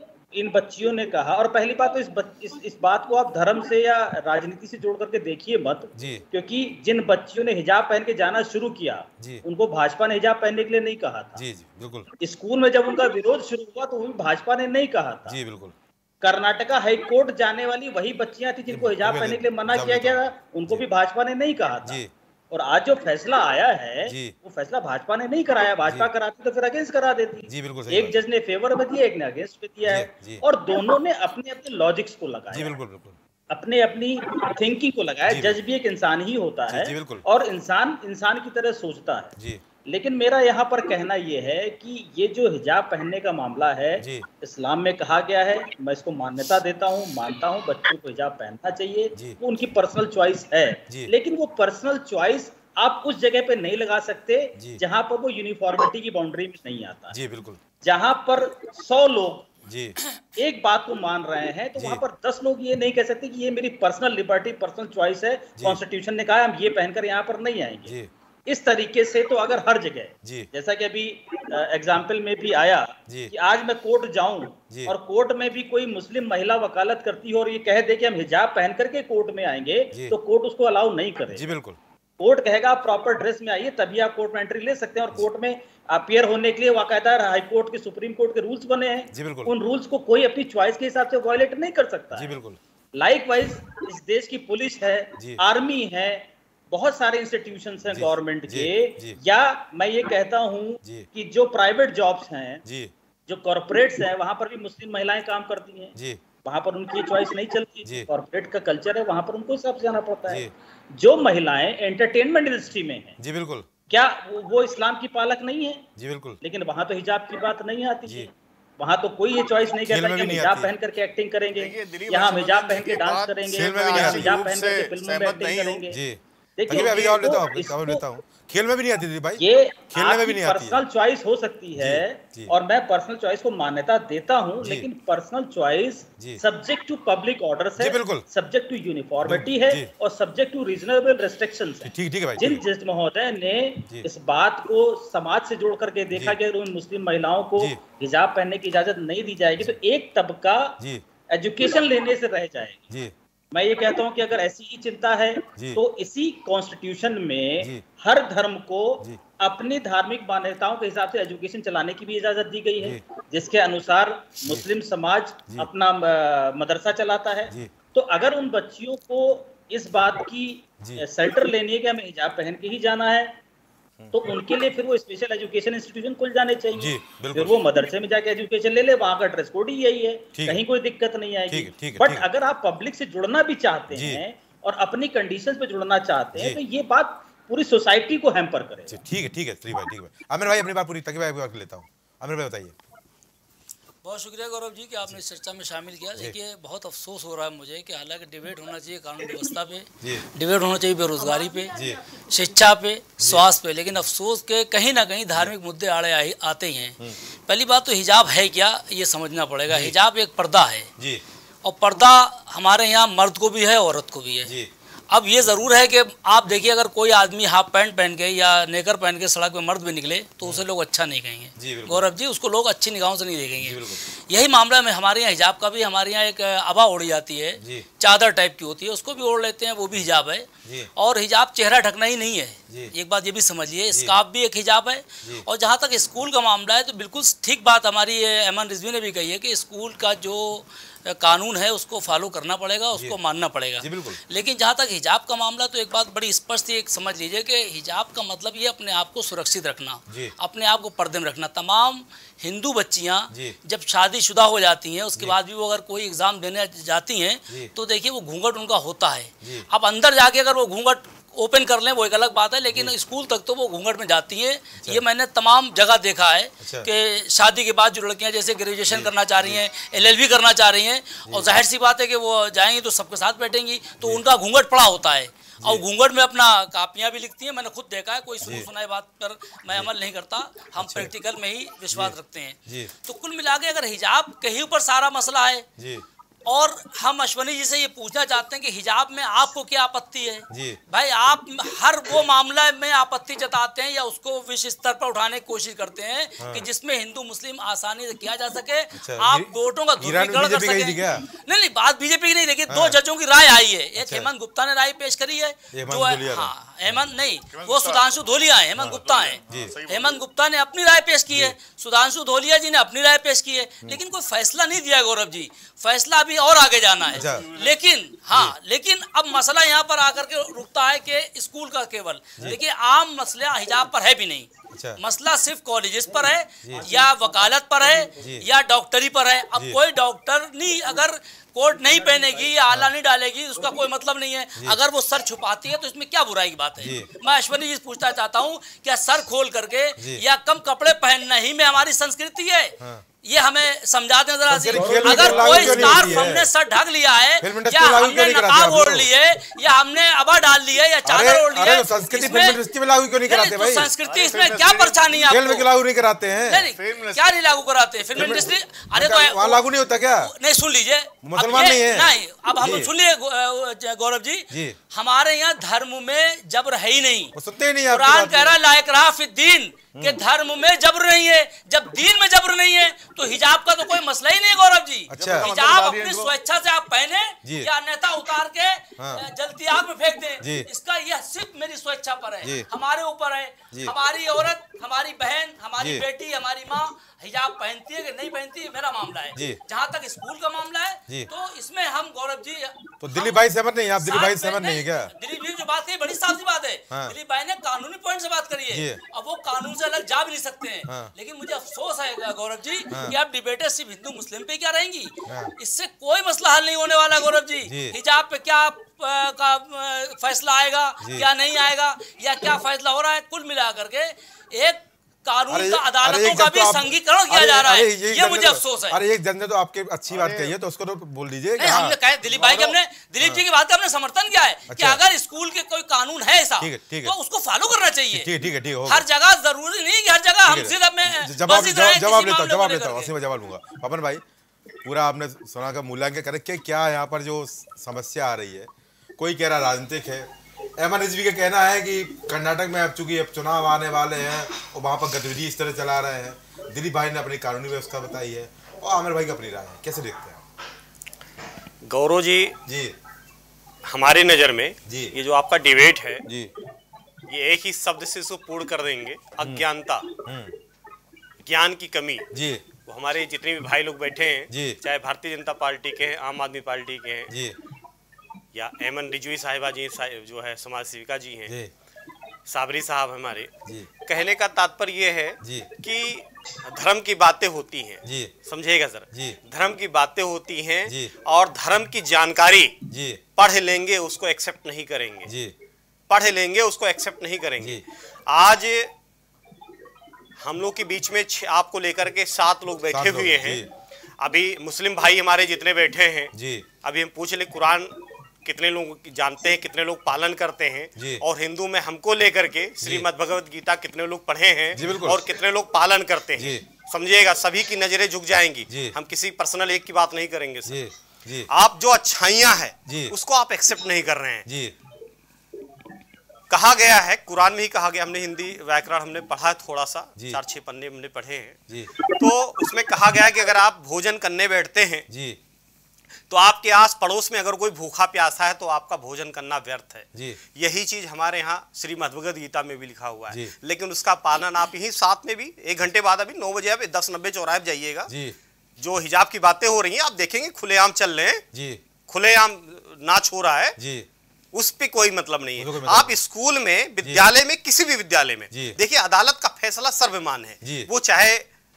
इन बच्चियों ने कहा, और पहली बात तो इस, इस इस बात को आप धर्म से या राजनीति से जोड़ करके देखिए मत, क्योंकि जिन बच्चियों ने हिजाब पहन के जाना शुरू किया उनको भाजपा ने हिजाब पहनने के लिए नहीं कहा था। जी, जी, बिल्कुल। स्कूल में जब उनका विरोध शुरू हुआ तो भी भाजपा ने नहीं कहा था। जी बिल्कुल। कर्नाटका हाई कोर्ट जाने वाली वही बच्चियां थी जिनको हिजाब पहनने के लिए मना किया गया, उनको भी भाजपा ने नहीं कहा था। और आज जो फैसला आया है वो फैसला भाजपा ने नहीं कराया, भाजपा कराती तो फिर अगेंस्ट करा देती। जी बिल्कुल। एक जज ने फेवर में दिया, एक ने अगेंस्ट में दिया है, और दोनों ने अपने अपने लॉजिक्स को लगाया। जी बिल्कुल बिल्कुल। अपने अपनी थिंकिंग को लगाया। जज भी एक इंसान ही होता है और इंसान इंसान की तरह सोचता है। जी। लेकिन मेरा यहाँ पर कहना यह है कि ये जो हिजाब पहनने का मामला है, इस्लाम में कहा गया है, मैं इसको मान्यता देता हूँ, मानता हूँ बच्चों को हिजाब पहनना चाहिए, वो उनकी पर्सनल चॉइस है। लेकिन वो पर्सनल चॉइस आप उस जगह पे नहीं लगा सकते जहां पर वो यूनिफॉर्मिटी की बाउंड्री में नहीं आता। जी बिल्कुल। जहां पर सौ लोग जी एक बात को मान रहे हैं तो वहां पर दस लोग ये नहीं कह सकते कि ये मेरी पर्सनल लिबर्टी, पर्सनल चॉइस है, कॉन्स्टिट्यूशन ने कहा हम ये पहनकर यहाँ पर नहीं आएंगे। इस तरीके से तो अगर हर जगह, जैसा कि अभी एग्जाम्पल में भी आया कि आज मैं कोर्ट जाऊं और कोर्ट में भी कोई मुस्लिम महिला वकालत करती हो और ये कह दे कि हम हिजाब पहन करके कोर्ट में आएंगे, तो कोर्ट उसको अलाउ नहीं करे। जी बिल्कुल। कोर्ट कहेगा आप प्रॉपर ड्रेस में आइए तभी आप कोर्ट में एंट्री ले सकते हैं, और कोर्ट में अपियर होने के लिए वाकायदा हाई कोर्ट के, सुप्रीम कोर्ट के रूल्स बने हैं। जी बिल्कुल। उन रूल्स को कोई अपनी चॉइस के हिसाब से वायलेट नहीं कर सकता। जी बिल्कुल। लाइकवाइज इस देश की पुलिस है, आर्मी है, बहुत सारे इंस्टीट्यूशंस हैं गवर्नमेंट के, या मैं ये कहता हूँ कि जो प्राइवेट जॉब्स हैं, जो कॉर्पोरेट्स हैं, वहां पर भी मुस्लिम महिलाएं काम करती हैं, वहां पर उनकी चॉइस नहीं चलती। कॉर्पोरेट का कल्चर है, वहां पर उनको हिसाब से जाना पड़ता है। जो महिलाएं एंटरटेनमेंट इंडस्ट्री में हैं, जी बिल्कुल, क्या वो, वो इस्लाम की पालक नहीं है? जी बिल्कुल। लेकिन वहां तो हिजाब की बात नहीं आती है, वहां तो कोई ये चॉइस नहीं करता कि हम हिजाब पहन करके एक्टिंग करेंगे, यहाँ हिजाब पहन के डांस करेंगे, हिजाब पहन करके फिल्मों में एक्टिंग करेंगे। देखिए अभी जवाब लेता हूँ, जवाब लेता हूँ। खेल में भी नहीं आती थी भाई, ये खेलने में भी नहीं आती। पर्सनल चॉइस हो सकती है और मैं पर्सनल चॉइस को मान्यता देता हूं, लेकिन personal choice subject to public orders है, सब्जेक्ट टू यूनिफॉर्मिटी है और सब्जेक्ट टू रीजनेबल रेस्ट्रिक्शंस है। ठीक ठीक है भाई। जिन जज महोदय ने इस बात को समाज से जोड़ करके देखा कि उन मुस्लिम महिलाओं को हिजाब पहनने की इजाजत नहीं दी जाएगी तो एक तबका एजुकेशन लेने से रह जाएगी। मैं ये कहता हूं कि अगर ऐसी ही चिंता है तो इसी कॉन्स्टिट्यूशन में हर धर्म को अपनी धार्मिक मान्यताओं के हिसाब से एजुकेशन चलाने की भी इजाजत दी गई है, जिसके अनुसार मुस्लिम समाज अपना मदरसा चलाता है। तो अगर उन बच्चियों को इस बात की शेल्टर लेनी है कि हमें हिजाब पहन के ही जाना है, तो उनके लिए फिर वो स्पेशल एजुकेशन इंस्टीट्यूशन खुल जाने चाहिए, फिर वो मदरसे में जाके एजुकेशन ले ले, वहां का ड्रेस कोड ही यही है, कहीं कोई दिक्कत नहीं आएगी। बट अगर आप पब्लिक से जुड़ना भी चाहते हैं और अपनी कंडीशंस पे जुड़ना चाहते हैं तो ये बात पूरी सोसाइटी को हैम्पर करे। ठीक है ठीक है श्री भाई, ठीक है। आमिर भाई अपनी बात पूरी तक भाई लेता हूँ। आमिर भाई बताइए। बहुत शुक्रिया गौरव जी कि आपने इस चर्चा में शामिल किया। देखिए बहुत अफसोस हो रहा है मुझे कि हालांकि डिबेट होना चाहिए कानून व्यवस्था पे, डिबेट होना चाहिए बेरोजगारी पे, शिक्षा पे, स्वास्थ्य पे, लेकिन अफसोस के कहीं ना कहीं धार्मिक मुद्दे आड़े आते ही हैं। पहली बात तो हिजाब है क्या ये समझना पड़ेगा। हिजाब एक पर्दा है और पर्दा हमारे यहाँ मर्द को भी है औरत को भी है। अब ये ज़रूर है कि आप देखिए अगर कोई आदमी हाफ पैंट पहन के या नेकर पहन के सड़क पे मर्द भी निकले तो उसे लोग अच्छा नहीं कहेंगे गौरव जी, उसको लोग अच्छी निगाहों से नहीं देखेंगे। यही मामला में हमारे यहाँ हिजाब का भी, हमारे यहाँ एक अबा ओढ़ी जाती है, चादर टाइप की होती है, उसको भी ओढ़ लेते हैं, वो भी हिजाब है। और हिजाब चेहरा ढकना ही नहीं है, एक बात ये भी समझिए, स्कार्फ भी एक हिजाब है। और जहाँ तक स्कूल का मामला है तो बिल्कुल ठीक बात हमारी ऐमन रिजवी ने भी कही है कि स्कूल का जो कानून है उसको फॉलो करना पड़ेगा, उसको मानना पड़ेगा। लेकिन जहाँ तक हिजाब का मामला तो एक बात बड़ी स्पष्ट एक समझ लीजिए कि हिजाब का मतलब ये अपने आप को सुरक्षित रखना, अपने आप को पर्दे में रखना। तमाम हिंदू बच्चियाँ जब शादीशुदा हो जाती हैं उसके बाद भी वो अगर कोई एग्ज़ाम देने जाती हैं तो देखिए वो घूंघट उनका होता है। अब अंदर जाके अगर वो घूंघट ओपन कर लें वो एक अलग बात है, लेकिन स्कूल तक तो वो घूंघट में जाती हैं। अच्छा। ये मैंने तमाम जगह देखा है। अच्छा। कि शादी के बाद जो लड़कियां जैसे ग्रेजुएशन करना चाह रही हैं, एलएलबी करना चाह रही हैं, और जाहिर सी बात है कि वो जाएंगी तो सबके साथ बैठेंगी तो उनका घूंघट पड़ा होता है और घूंघट में अपना कापियां भी लिखती हैं। मैंने खुद देखा है, कोई सुनी सुनाई बात पर मैं अमल नहीं करता, हम अच्छा। प्रैक्टिकल में ही विश्वास रखते हैं। तो कुल मिला के अगर हिजाब के ही ऊपर सारा मसला है और हम अश्वनी जी से ये पूछना चाहते हैं कि हिजाब में आपको क्या आपत्ति है जी? भाई आप हर वो मामला में आपत्ति जताते हैं या उसको विश्व स्तर पर उठाने की कोशिश करते हैं हाँ। कि जिसमें हिंदू मुस्लिम आसानी से किया जा सके। अच्छा, आप वोटों का ध्रुवीकरण कर सके। नहीं नहीं बात बीजेपी की नहीं, देखिए हाँ। दो जजों की राय आई है, एक हेमंत गुप्ता ने राय पेश करी है जो है हाँ हेमंत नहीं वो सुधांशु धोलिया है, हेमंत गुप्ता है, हेमंत गुप्ता ने अपनी राय पेश की है, सुधांशु धोलिया जी ने अपनी राय पेश की है, लेकिन कोई फैसला नहीं दिया गौरव जी, फैसला भी और आगे जाना है। अच्छा। लेकिन हाँ लेकिन अब मसला यहाँ पर आकर के रुकता है कि स्कूल का केवल देखिए आम मसला हिजाब पर है भी नहीं। अच्छा। मसला सिर्फ कॉलेजेस पर है या वकालत पर है या डॉक्टरी पर है। अब कोई डॉक्टर नहीं अगर कोट नहीं पहनेगी या आला नहीं डालेगी उसका कोई मतलब नहीं है। अगर वो सर छुपाती है तो इसमें क्या बुराई की बात है। मैं अश्वनी जी से पूछना चाहता हूँ क्या सर खोल करके या कम कपड़े पहनना ही में हमारी संस्कृति है? हाँ। ये हमें समझा दें जरा सी। अगर कोई स्कार्फ हमने सर ढक लिया है या हमने नकाब ओढ़ लिए या हमने अबा डाल लिए या चादर ओढ़ लिए, संस्कृति फिल्म में लागू क्यों नहीं कराते भाई? संस्कृति इसमें क्या परेशानी है? फिल्म में लागू नहीं कराते हैं? क्या नहीं लागू कराते? फिल्म इंडस्ट्री अरे तो वहाँ लागू नहीं होता क्या? नहीं सुन लीजिए, मुसलमान नहीं है नहीं। अब हम सुनिए गौरव जी, हमारे यहाँ धर्म में जबर है ही नहीं। कुरान कह रहा है ला इकराह फिद्दीन के धर्म में जबर नहीं है। जब दीन में जबर नहीं है तो हिजाब का तो कोई मसला ही नहीं गौरव जी। अच्छा। हिजाब अपनी स्वेच्छा से आप पहने या अन्यथा उतार के हाँ। जलती आग में फेंक दें, इसका यह सिर्फ मेरी स्वेच्छा पर है, हमारे ऊपर है। हमारी औरत, हमारी बहन, हमारी बेटी, हमारी माँ हिजाब पहनती है कि नहीं पहनती है मेरा मामला है। जहाँ तक स्कूल का मामला है तो इसमें हम गौरव जी तो दिलीप भाई सहमत नहीं, आप दिलीप भाई सहमत नहीं है क्या? दिलीप जी जो बात कही बड़ी साफ सी बात है। हाँ। दिलीप भाई ने कानूनी पॉइंट से बात करी है, अब वो कानून से अलग जा भी नहीं सकते हैं। हाँ। लेकिन मुझे अफसोस है गौरव जी हाँ। कि आप डिबेटें सिर्फ हिंदू मुस्लिम पे क्या रहेंगी, हाँ। इससे कोई मसला हल नहीं होने वाला गौरव जी। हिजाब पे क्या का फैसला आएगा क्या नहीं आएगा या क्या फैसला हो रहा है, कुल मिला करके एक कानून का अदालतों का भी संघीकरण किया जा रहा है, ये मुझे अफसोस है। अरे एक जन ने तो आपके अच्छी बात कही है तो उसको तो बोल दीजिए। हमने कहा दिलीप भाई के हमने दिलीप जी की बात का हमने समर्थन किया है कि अगर स्कूल के कोई कानून है ऐसा तो उसको फॉलो करना चाहिए। ठीक है ठीक है हर जगह जरूरी नहीं कि हर जगह हम सिर्फ में जवाब लेता हूँ जवाब लेता हूँ मैं जवाब लूंगा। पवन भाई पूरा आपने सुना का मूल्यांकन करे कि क्या यहाँ पर जो समस्या आ रही है, कोई कह रहा राजनीतिक है, ऐमन रिजवी का कहना है कि कर्नाटक में अब चूंकि अब चुनाव आने वाले हैं और वहाँ पर गतिविधि इस तरह चला रहे हैं। दिलीप भाई ने अपनी कानूनी व्यवस्था बताई है और आमिर भाई की अपनी राय है, कैसे देखते हैं? गौरव जी जी हमारी नज़र में जी ये जो आपका डिबेट है जी ये एक ही शब्द से इसको पूर्ण कर देंगे, अज्ञानता, ज्ञान की कमी जी। वो हमारे जितने भी भाई लोग बैठे हैं चाहे भारतीय जनता पार्टी के हैं, आम आदमी पार्टी के हैं जी या ऐमन रिजवी साहिबा जी जो है समाज सेविका जी हैं, साबरी साहब हमारे कहने का तात्पर्य ये है कि धर्म की बातें होती हैं, समझेगा सर, धर्म की बातें होती हैं और धर्म की जानकारी पढ़ लेंगे उसको एक्सेप्ट नहीं करेंगे, पढ़ लेंगे उसको एक्सेप्ट नहीं करेंगे। आज हम लोग के बीच में आपको लेकर के सात लोग बैठे हुए हैं। अभी मुस्लिम भाई हमारे जितने बैठे हैं, अभी हम पूछ ले कुरान कितने लोग जानते हैं, कितने लोग पालन करते हैं, और हिंदू में हमको लेकर के श्रीमद् भगवत गीता कितने लोग पढ़े हैं और कितने लोग पालन करते हैं, समझिएगा। सभी की नजरें झुक जाएंगी, हम किसी पर्सनल एक की बात नहीं करेंगे सर। आप जो अच्छाइयां हैं उसको आप एक्सेप्ट नहीं कर रहे हैं। कहा गया है, कुरान में ही कहा गया, हमने हिंदी व्याकरण हमने पढ़ा थोड़ा सा, चार छह पन्ने हमने पढ़े हैं, तो उसमें कहा गया है कि अगर आप भोजन करने बैठते हैं तो आपके आस पड़ोस में अगर कोई भूखा प्यासा है तो आपका भोजन करना व्यर्थ है। यही चीज हमारे यहाँ श्रीमद् भगवत गीता में भी लिखा हुआ है, लेकिन उसका पालन आप यही साथ में भी एक घंटे बाद अभी नौ बजे आप दस नब्बे चौराहे जाइएगा, जो हिजाब की बातें हो रही हैं आप देखेंगे खुलेआम चल रहे हैं, खुलेआम नाच हो रहा है, उस पे कोई मतलब नहीं है। आप स्कूल में, विद्यालय में, किसी भी विद्यालय में देखिए अदालत का फैसला सर्वमान्य है, वो चाहे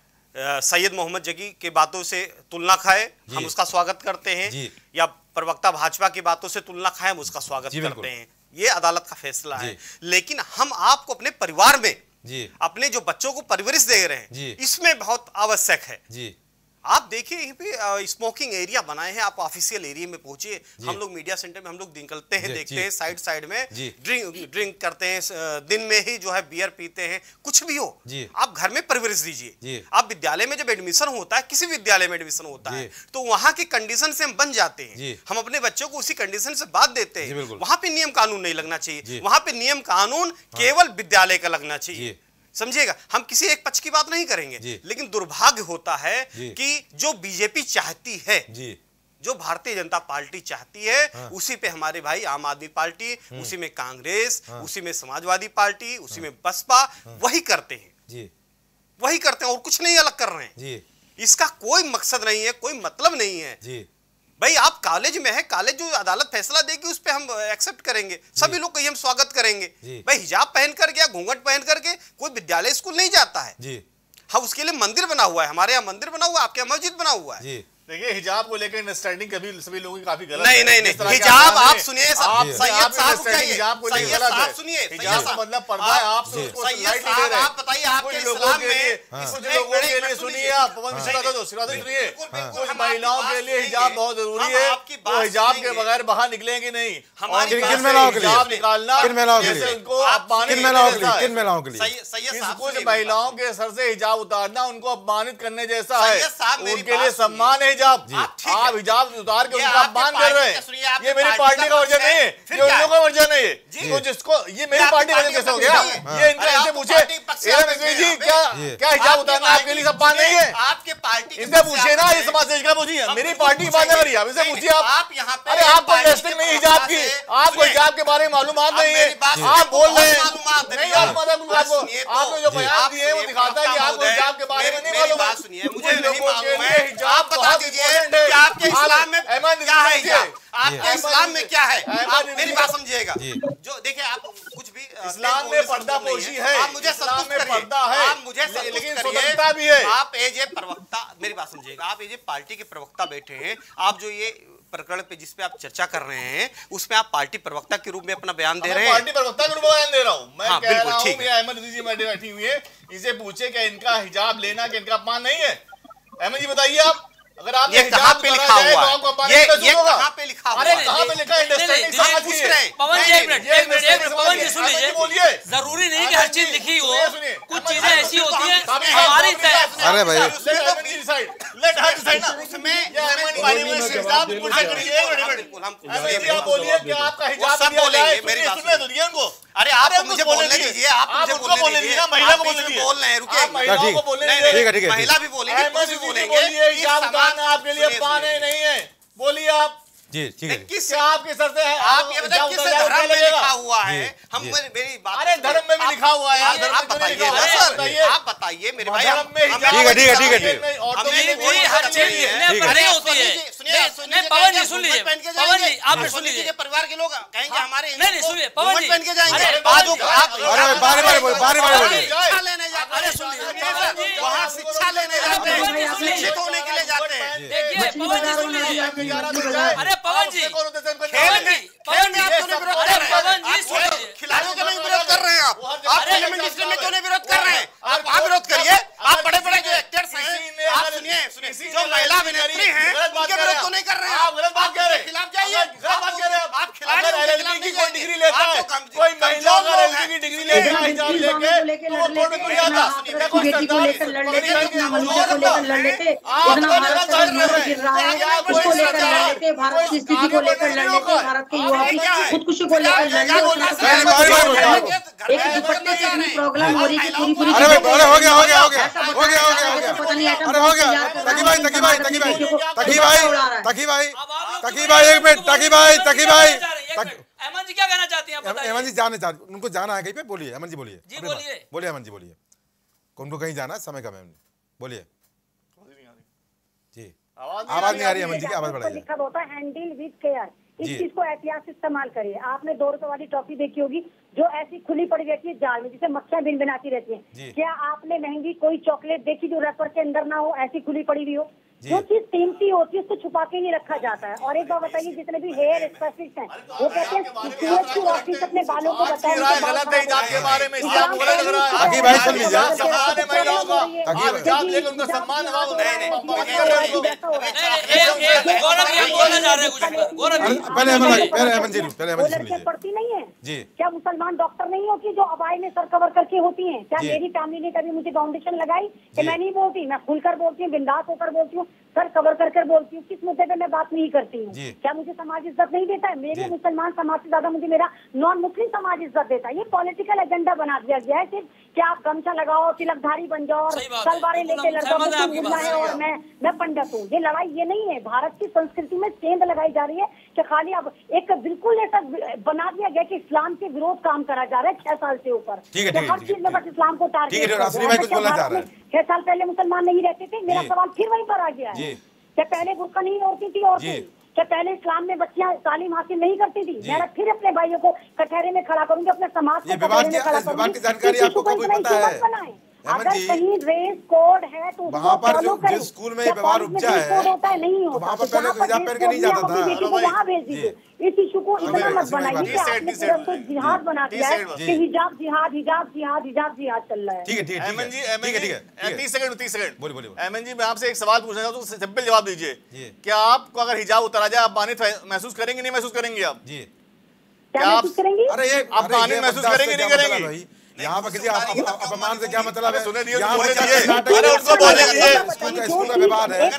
सैयद मोहम्मद जगी के बातों से तुलना खाए हम उसका स्वागत करते हैं, या प्रवक्ता भाजपा की बातों से तुलना खाए हम उसका स्वागत करते हैं, ये अदालत का फैसला है। लेकिन हम आपको अपने परिवार में अपने जो बच्चों को परवरिश दे रहे हैं इसमें बहुत आवश्यक है। आप देखिए यहीं पे स्मोकिंग एरिया बनाए हैं, आप ऑफिशियल एरिया में पहुंचिए, हम लोग मीडिया सेंटर में हम लोग निकलते हैं, देखते हैं साइड साइड में ड्रिंक ड्रिंक करते हैं, दिन में ही जो है बियर पीते हैं, कुछ भी हो आप घर में परवरिश दीजिए। आप विद्यालय में जब एडमिशन होता है, किसी विद्यालय में एडमिशन होता है तो वहां की कंडीशन से हम बन जाते हैं, हम अपने बच्चों को उसी कंडीशन से बात देते हैं। वहां पे नियम कानून नहीं लगना चाहिए, वहां पे नियम कानून केवल विद्यालय का लगना चाहिए, समझिएगा। हम किसी एक पक्ष की बात नहीं करेंगे, लेकिन दुर्भाग्य होता है कि जो बीजेपी चाहती है, जो भारतीय जनता पार्टी चाहती है, हाँ। उसी पे हमारे भाई आम आदमी पार्टी, उसी में कांग्रेस, हाँ। उसी में समाजवादी पार्टी, उसी हाँ। में बसपा, हाँ। वही करते हैं जी, वही करते हैं और कुछ नहीं अलग कर रहे हैं जी। इसका कोई मकसद नहीं है, कोई मतलब नहीं है जी। भाई आप कॉलेज में है, कॉलेज जो अदालत फैसला देगी उस पे हम एक्सेप्ट करेंगे, सभी लोग कहीं हम स्वागत करेंगे। भाई हिजाब पहन करके या घूंघट पहन करके कोई विद्यालय स्कूल नहीं जाता है जी। हाँ उसके लिए मंदिर बना हुआ है, हमारे यहाँ मंदिर बना हुआ है, आपके यहाँ मस्जिद बना हुआ है जी। देखिए हिजाब को लेकर अंडरस्टैंडिंग कभी सभी लोगों की काफी गलत नहीं, नहीं, नहीं। हिजाब आप सुनिए, सैयद साहब हिजाब को लेकर गलत है, सुनिए हिजाब का मतलब पर्दा है, आप उसको लाइट नहीं दे रहे। आप बताइए आपके इस्लाम में कुछ लोगों के लिए सुनिए, आप पवन मिश्रा दो सिरादत सुनिए, कुछ महिलाओं के लिए हिजाब बहुत जरूरी है, वो हिजाब के बगैर बाहर निकलेंगे नहीं। किन महिलाओं के लिए हिजाब निकालना, किन महिलाओं के लिए, उनको अपमानित, किन महिलाओं के लिए, किन महिलाओं के लिए कुछ महिलाओं के सर से हिजाब उतारना उनको अपमानित करने जैसा है, उनके लिए सम्मान है हिजाब। आप हिजाब उतार के उनका अपमान कर रहे हैं, ये मेरी पार्टी का वर्जन नहीं है, ये उन लोगों का वर्जन नहीं है। तो जिसको ये मेरी पार्टी का वर्जन कैसे हो गया? ये इनका ऐसे पूछे जी क्या क्या हिजाब उतारना आपके लिए सम्मान नहीं है? आपके पार्टी इनसे पूछिए ना, ये समाज सेविका पूछिए, मेरी पार्टी की बात नहीं करिए, इनसे पूछिए आप। अरे आपको इंटरेस्टिंग नहीं हिजाब की, आपको हिजाब के बारे में मालूमात नहीं है, आप बोल रहे हैं नहीं, आपने जो बयान दिए वो दिखाता है कि आपको हिजाब के बारे में नहीं मालूम। मुझे नहीं मालूम है, हिजाब बता दीजिए आपके इस्लाम में क्या है हिजाब, आपके इस्लाम में क्या है, आप मेरी बात समझिएगा। जो देखिए आप कुछ भी इस्लाम में पर्दापोशी है, आप मुझे संतुष्ट करिए, पर्दा है, आप मुझे लेकिन स्वतंत्रता भी है। आप एज ए प्रवक्ता, मेरी बात समझिएगा, आप एज ए पार्टी के प्रवक्ता बैठे हैं, आप जो ये प्रकरण पे जिस पे आप चर्चा कर रहे हैं उसमें आप पार्टी प्रवक्ता के रूप में अपना बयान दे रहे हैं। पार्टी प्रवक्ता के रूप में बयान दे रहा हूँ मैं, हाँ, कह रहा हूँ अहमद जी बैठी हुई है, इसे पूछे क्या इनका हिजाब लेना कि इनका अपमान नहीं है? अहमद जी बताइए आप, अगर आप ये कहाँ पे लिखा हुआ है, ये ये कहाँ पे लिखा हुआ है? अरे कहाँ पे लिखा है? अंडरस्टैंडिंग समझ रहे हैं पवन जी, एक मिनट एक मिनट एक मिनट पवन जी सुन लीजिए, जरूरी नहीं कि हर चीज लिखी हो, कुछ चीजें ऐसी होती हैं हमारी। अरे भाई लेट हर डिसाइड ना, उसमें पानी में हिजाब आप बोलिए कि आपका हिजाब सब बोलेंगे, मेरी बात सुनिए तो उनको। अरे आप मुझे बोलने दीजिए, आप मुझे बोलने दीजिए, महिला को बोलने बोल रहे हैं, रुकिए, महिलाओं को बोलने दीजिए, ठीक है ठीक है, महिला भी बोलेंगे, पुरुष भी बोलेंगे, हिजाब उतारना आपके लिए पाने नहीं है, बोलिए आप जी ठीक है। किस आपके सर से है? आप ये बताइए किस धर्म में लिखा हुआ है? हम मेरी बात, अरे धर्म में भी लिखा हुआ है, आप बताइए सर, आप बताइए मेरे भाई, धर्म में ठीक है ठीक है ठीक है हमें कोई हर चीज लिखने पर नहीं होती है, सुनिए सुनिए पवन जी सुन लीजिए, पवन जी आप सुन लीजिए, परिवार के लोग कहेंगे हमारे नहीं नहीं सुनिए पवन जी पहन के जाएंगे, अरे बारी बारी बोल बारी बारी बोलिए। शिक्षा लेने जाते हैं, सुन लीजिए वहाँ शिक्षा लेने जाते हैं, शिक्षित होने के लिए जाते हैं। देखिए पवन जी सुन लीजिए, अरे पवन जी खेल में खेल में आप क्यों विरोध कर रहे हैं? पवन जी सुन लीजिए, खिलाड़ियों के नहीं विरोध कर रहे हैं आप, आप फिल्म इंडस्ट्री में क्यों नहीं विरोध कर रहे हैं? आप वहाँ विरोध करिए, आप बड़े बड़े जो एक्टर्स हैं, आप सुनिए सुनिए जो महिला अभिनेत्री हैं उनके विरोध क्यों नहीं कर रहे हैं? आप गलत बात कह रहे हैं, खिलाफ जाइए, आप खिलाड़ियों के खिलाफ नहीं कोई डिग्री लेता है, कोई महिला अगर एलएलबी की डिग्री लेके हिजाब लेके तो वो कोर्ट में क्यों जाता? मैं कोई बेटी को लेकर लड़ लेते, अपना मनुष्य को लेकर लड़ लेते, इतना भारत का नंबर गिर रहा है, उसको लेकर लड़ लेते, भारत की स्थिति को लेकर लड़ लेते, भारत के युवा की खुदकुशी को लेकर लड़ लेते, एक दुपट्टे से इतनी प्रॉब्लम हो रही है पूरी पूरी अरे हो गया हो गया हो गया हो गया हो गया हो गया पता नहीं अरे हो गया तकी भाई तकी भाई तकी भाई तकी भाई तकी भाई तकी भाई एक मिनट तकी भाई तकी भाई अमन जी क्या कहना चाहती हैं आप बताइए। अमन जी जाने चाहते उनको जाना है कहीं पे, बोलिए अमन जी बोलिए जी बोलिए बोलिए अमन जी बोलिए, उनको कहीं जाना है, समय कम है, बोलिए जी। आवाज नहीं आ रही अमन जी की, आवाज बढ़ाइए। लिखा होता है हैंडल विद केयर, इस चीज को एहतियात से इस्तेमाल करिए। आपने दो रुपए वाली टॉफी देखी होगी जो ऐसी खुली पड़ी रहती है जाल में, जिसे मक्खियां बिन बनाती रहती हैं। क्या आपने महंगी कोई चॉकलेट देखी जो रैपर के अंदर ना हो, ऐसी खुली पड़ी हुई हो? जो चीज कीमती होती है उसको छुपा के नहीं रखा जाता है। और एक बात बताइए, जितने भी हेयर स्पेशलिस्ट हैं वो कहते हैं सूरज की रोशनी से अपने बालों को बचाएं। गलत है हिजाब के बारे में, इसलिए आपको बुरा लग रहा है। ताकि भाई सुन लीजिए, सम्मान है महिलाओं का, आप हिजाब लेकर उनका सम्मान है। गौरव जी बोलना चाह रहे हैं कुछ, गौरव जी पहले अमन पहले अमन जी पहले अमन जी सुन लीजिए। पढ़ती नहीं है जी, क्या मुसलमान डॉक्टर नहीं होती जो अबाई में सर कवर करके होती हैं? क्या मेरी फैमिली ने कभी मुझे फाउंडेशन लगाई कि मैं नहीं बोलती? मैं खुलकर बोलती हूँ, बिंदास होकर बोलती हूँ, सर कवर कर कर बोलती हूँ। किस मुद्दे पे मैं बात नहीं करती हूँ? क्या मुझे समाज इज्जत नहीं देता है? मेरे मुसलमान समाज से ज्यादा मुझे मेरा नॉन मुस्लिम समाज इज्जत देता है। ये पॉलिटिकल एजेंडा बना दिया गया है सिर्फ क्या आप गमछा लगाओ, तिलकधारी बन जाओ और तलवारें लेके लड़का है और मैं मैं पंडित हूँ। ये लड़ाई ये नहीं है। भारत की संस्कृति में सेंध लगाई जा रही है कि खाली अब एक बिल्कुल ऐसा बना दिया गया कि इस्लाम के विरोध काम करा जा रहा है छह साल से ऊपर। हर चीज में बस इस्लाम को टारगेट। छह साल पहले मुसलमान नहीं रहते थे? मेरा सवाल फिर वहीं पर आ गया है। क्या पहले बुर्का नहीं ओढ़ती थी औरतें? क्या पहले इस्लाम में बच्चियां तालीम हासिल नहीं करती थी? मैं फिर अपने भाइयों को कटहरे में खड़ा करूंगी, अपने समाज को कटहरे में खड़ा करूंगी। जानकारी आपको कोई पता है? अगर कहीं ड्रेस कोड है तो वहाँ पर जो जिस स्कूल में ये व्यवहार उपजा है होता है नहीं होता, वहाँ पर पहले हिजाब पहन के नहीं जाता था। वहाँ भेज दीजिए। इस इशू को इतना मत बनाइए कि आपने पूरा जिहाद बना दिया है कि हिजाब जिहाद हिजाब जिहाद हिजाब जिहाद चल रहा है। ठीक है ठीक है एमएन जी एमएन जी तीस सेकंड तीस सेकंड बोलिए बोलिए। एमएन जी मैं आपसे एक सवाल पूछना चाहता हूँ, सिंपल जवाब दीजिए। क्या आपको अगर हिजाब उतारा जाए आप मानित महसूस करेंगे नहीं महसूस करेंगे? आप जी क्या महसूस करेंगे? अरे ये आप मानित महसूस करेंगे नहीं करेंगे? यहाँ पर किसी अपमान से क्या मतलब है? सुने दिए अरे उनको बोलने दीजिए, स्कूल का विवाद है।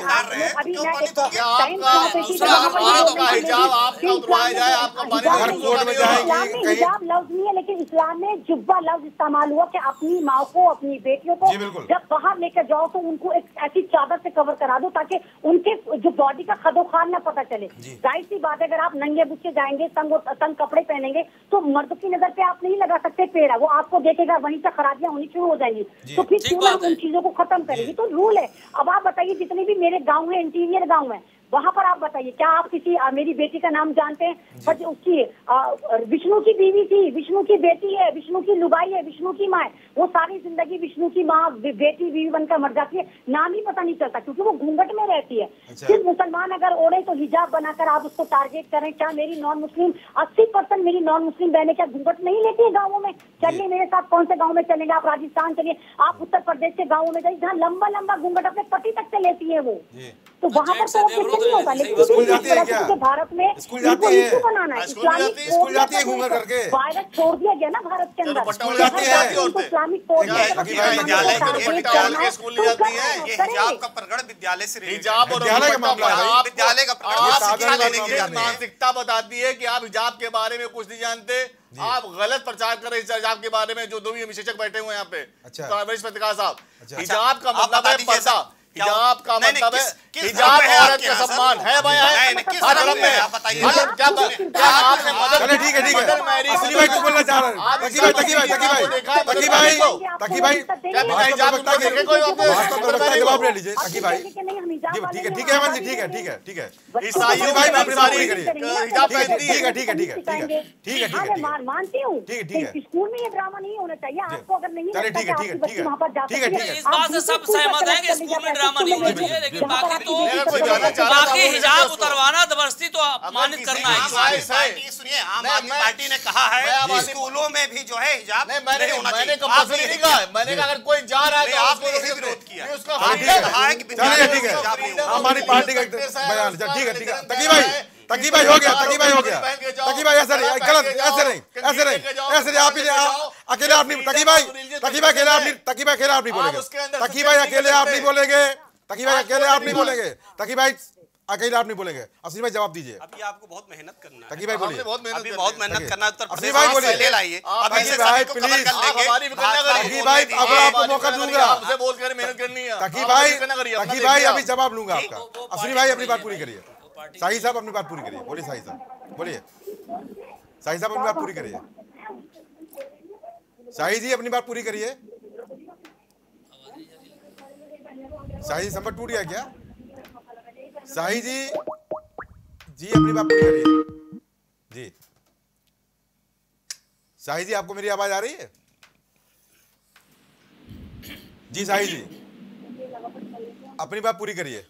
आपका हिजाब आपका उतरवाया जाए, आपका अगर कोर्ट में जाएंगी कहीं लफ्ज नहीं है, लेकिन इस्लाम में जुब्बा लफ्ज इस्तेमाल हुआ कि अपनी माँ को अपनी बेटियों को जब बाहर लेकर जाओ तो उनको एक ऐसी चादर से कवर करा दो ताकि उनके जो बॉडी का खदोखान न पता चले। जाहिर सी बात है अगर आप नंगे बुच्चे जाएंगे, तंग तंग कपड़े पहनेंगे तो मर्द की नजर पे आप नहीं लगा सकते पेड़, वो आपको देखेगा, वहीं से खराबियां होनी शुरू हो जाएंगी। तो फिर क्यों ना उन चीजों को खत्म करेगी? तो रूल है। अब आप बताइए जितने भी मेरे गांव है, इंटीरियर गांव है, वहां पर आप बताइए क्या आप किसी आ, मेरी बेटी का नाम जानते हैं? पर उसकी विष्णु की बीवी थी, विष्णु की बेटी है, विष्णु की लुगाई है, विष्णु की माँ है, वो सारी जिंदगी विष्णु की माँ बेटी बीवी बनकर मर जाती है, नाम ही पता नहीं चलता क्योंकि वो घूंघट में रहती है। अच्छा। सिर्फ मुसलमान अगर ओढ़े तो हिजाब बनाकर आप उसको टारगेट करें। क्या मेरी नॉन मुस्लिम अस्सी परसेंट मेरी नॉन मुस्लिम बहनें क्या घूंघट नहीं लेती है गाँवों में? चलिए मेरे साथ कौन से गाँव में चलेंगे? आप राजस्थान चलिए, आप उत्तर प्रदेश के गाँवों में जाइए जहाँ लंबा लंबा घूंघट अपने पति तक से लेती है वो, तो वहाँ पर तो नहीं होगा। लेकिन स्कूल जाती है क्या? भारत में स्कूल जाती है, बनाना है स्कूल जाती है घूंघट करके। वायरस छोड़ दिया गया ना भारत के अंदर, स्कूल जाती है, इस्लामिक स्कूल जाती है। ये हिजाब का प्रकरण विद्यालय से हिजाब और विद्यालय का मामला है, विद्यालय का प्रकरण मानसिकता बताती है कि आप हिजाब के बारे में कुछ नहीं जानते, आप गलत प्रचार कर रहे हैं हिजाब के बारे में। जो दो भी विशेषज्ञ बैठे हुए हैं यहाँ पे, वरिष्ठ पत्रकार साहब, हिजाब का मतलब है पर्दा, हिजाब का मतलब है हिजाब औरत का सम्मान है भाई, है किस धर्म में? आप बताइए क्या क्या आपने मदद? चलो ठीक है ठीक है, असली भाई को बोलना चाह रहा है। तकी भाई तकी भाई तकी भाई तकी भाई तकी भाई क्या बिना हिजाब को देखे कोई अपने जवाब ले लीजिए तकी भाई। ठीक है ठीक है अमन जी, ठीक है ठीक है ठीक है। ईसाइयों भाई अपनी सारी हिजाब पहनती है। ठीक है ठीक है ठीक है ठीक है ठीक है ठीक है मानती हूँ, ठीक है ठीक है। स्कूल में ये ड्रामा नहीं होना चाहिए। आपको अगर नहीं चलिए ठीक है ठीक है ठीक है ठीक है ठीक है। इस बात से सब सहमत हैं कि स्कूल में ड्रामा नहीं होना चाहिए, लेकिन बाकी तो बाकी हिजाब उतरवाना जबरदस्ती तो अपमानित करना है। सुनिए, आम आदमी पार्टी ने कहा है स्कूलों में भी जो है हिजाब नहीं होना चाहिए। मैंने कंपल्सरी नहीं कहा, मैंने कहा अगर कोई जा रहा है तो आपने यही विरोध किया, उसका कहा है कि चलिए ठीक है, हमारी पार्टी का बयान ठीक है ठीक है। तकी भाई तकी भाई हो गया, तकी भाई हो गया, तकी भाई ऐसे नहीं, गलत ऐसे नहीं ऐसे नहीं ऐसे नहीं। आप ही अकेले आप नहीं, तकी भाई तकी भाई अकेले आप नहीं, तकी भाई अकेले आप नहीं बोलेंगे, तकी भाई अकेले आप नहीं बोलेंगे, तकी भाई अकेले आप नहीं बोलेंगे, तकी भाई अकेले आप नहीं बोलेंगे। असली भाई जवाब दीजिए। अभी आपको बहुत मेहनत करना है। तकी भाई बोलिए। बहुत मेहनत अभी बहुत मेहनत करना है। उत्तर असली भाई बोलिए। ले लाइए अभी से भाई सभी को कवर कर लेंगे। तकी भाई अब आपको मौका दूंगा, आपसे बोल कर मेहनत करनी है। तकी भाई तकी भाई अभी जवाब लूंगा आपका। असली भाई अपनी बात पूरी करिए। शाही साहब अपनी बात पूरी करिए, बोलिए शाही साहब बोलिए। शाही साहब अपनी बात पूरी करिए। शाही जी अपनी बात पूरी करिए। शाही जी संपर्क टूट गया क्या? शाही जी जी अपनी बात पूरी करिए जी। शाही जी आपको मेरी आवाज आ रही है? जी शाही जी अपनी बात पूरी करिए।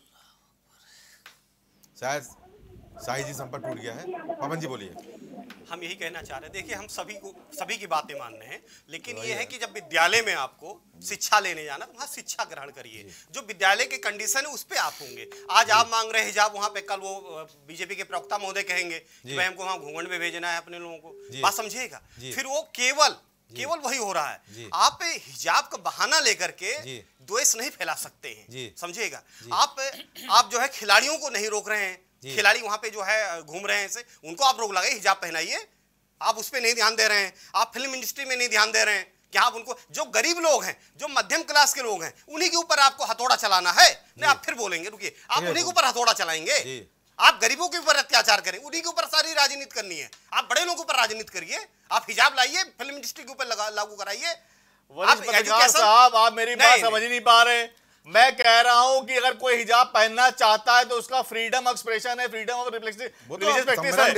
शायद शाही जी संपर्क टूट गया है। पवन जी बोलिए। हम यही कहना चाह रहे हैं, देखिए हम सभी को सभी की बातें मान रहे हैं, लेकिन ये है कि जब विद्यालय में आपको शिक्षा लेने जाना तो वहाँ शिक्षा ग्रहण करिए। जो विद्यालय के कंडीशन है उस पर आप होंगे। आज आप मांग रहे हैं हिजाब, वहाँ पे कल वो बीजेपी के प्रवक्ता महोदय कहेंगे कि भाई हमको वहाँ घूंघट में भेजना है अपने लोगों को। बात समझिएगा, फिर वो केवल केवल वही हो रहा है। आप हिजाब का बहाना लेकर के द्वेष नहीं फैला सकते हैं, समझिएगा। आप आप जो है खिलाड़ियों को नहीं रोक रहे हैं, खिलाड़ी वहां पे जो है घूम रहे हैं से उनको आप रोक लगाइए, हिजाब पहनाइए। आप उस पर नहीं ध्यान दे रहे हैं। आप फिल्म इंडस्ट्री में नहीं ध्यान दे रहे हैं कि आप उनको, जो गरीब लोग हैं, जो मध्यम क्लास के लोग हैं, उन्हीं के ऊपर आपको हथौड़ा चलाना है। नहीं आप फिर बोलेंगे, रुकिए, आप उन्हीं के ऊपर हथौड़ा चलाएंगे? आप गरीबों के ऊपर अत्याचार करें, उन्हीं के ऊपर सारी राजनीति करनी है। आप बड़े लोगों के ऊपर राजनीति करिए। आप हिजाब लाइए, फिल्म इंडस्ट्री के ऊपर लागू कराइए। साहब आप मेरी बात समझ नहीं पा रहे। मैं कह रहा हूं कि अगर कोई हिजाब पहनना चाहता है तो उसका फ्रीडम ऑफ एक्सप्रेशन है, फ्रीडम ऑफ रिलीजियस प्रैक्टिस है।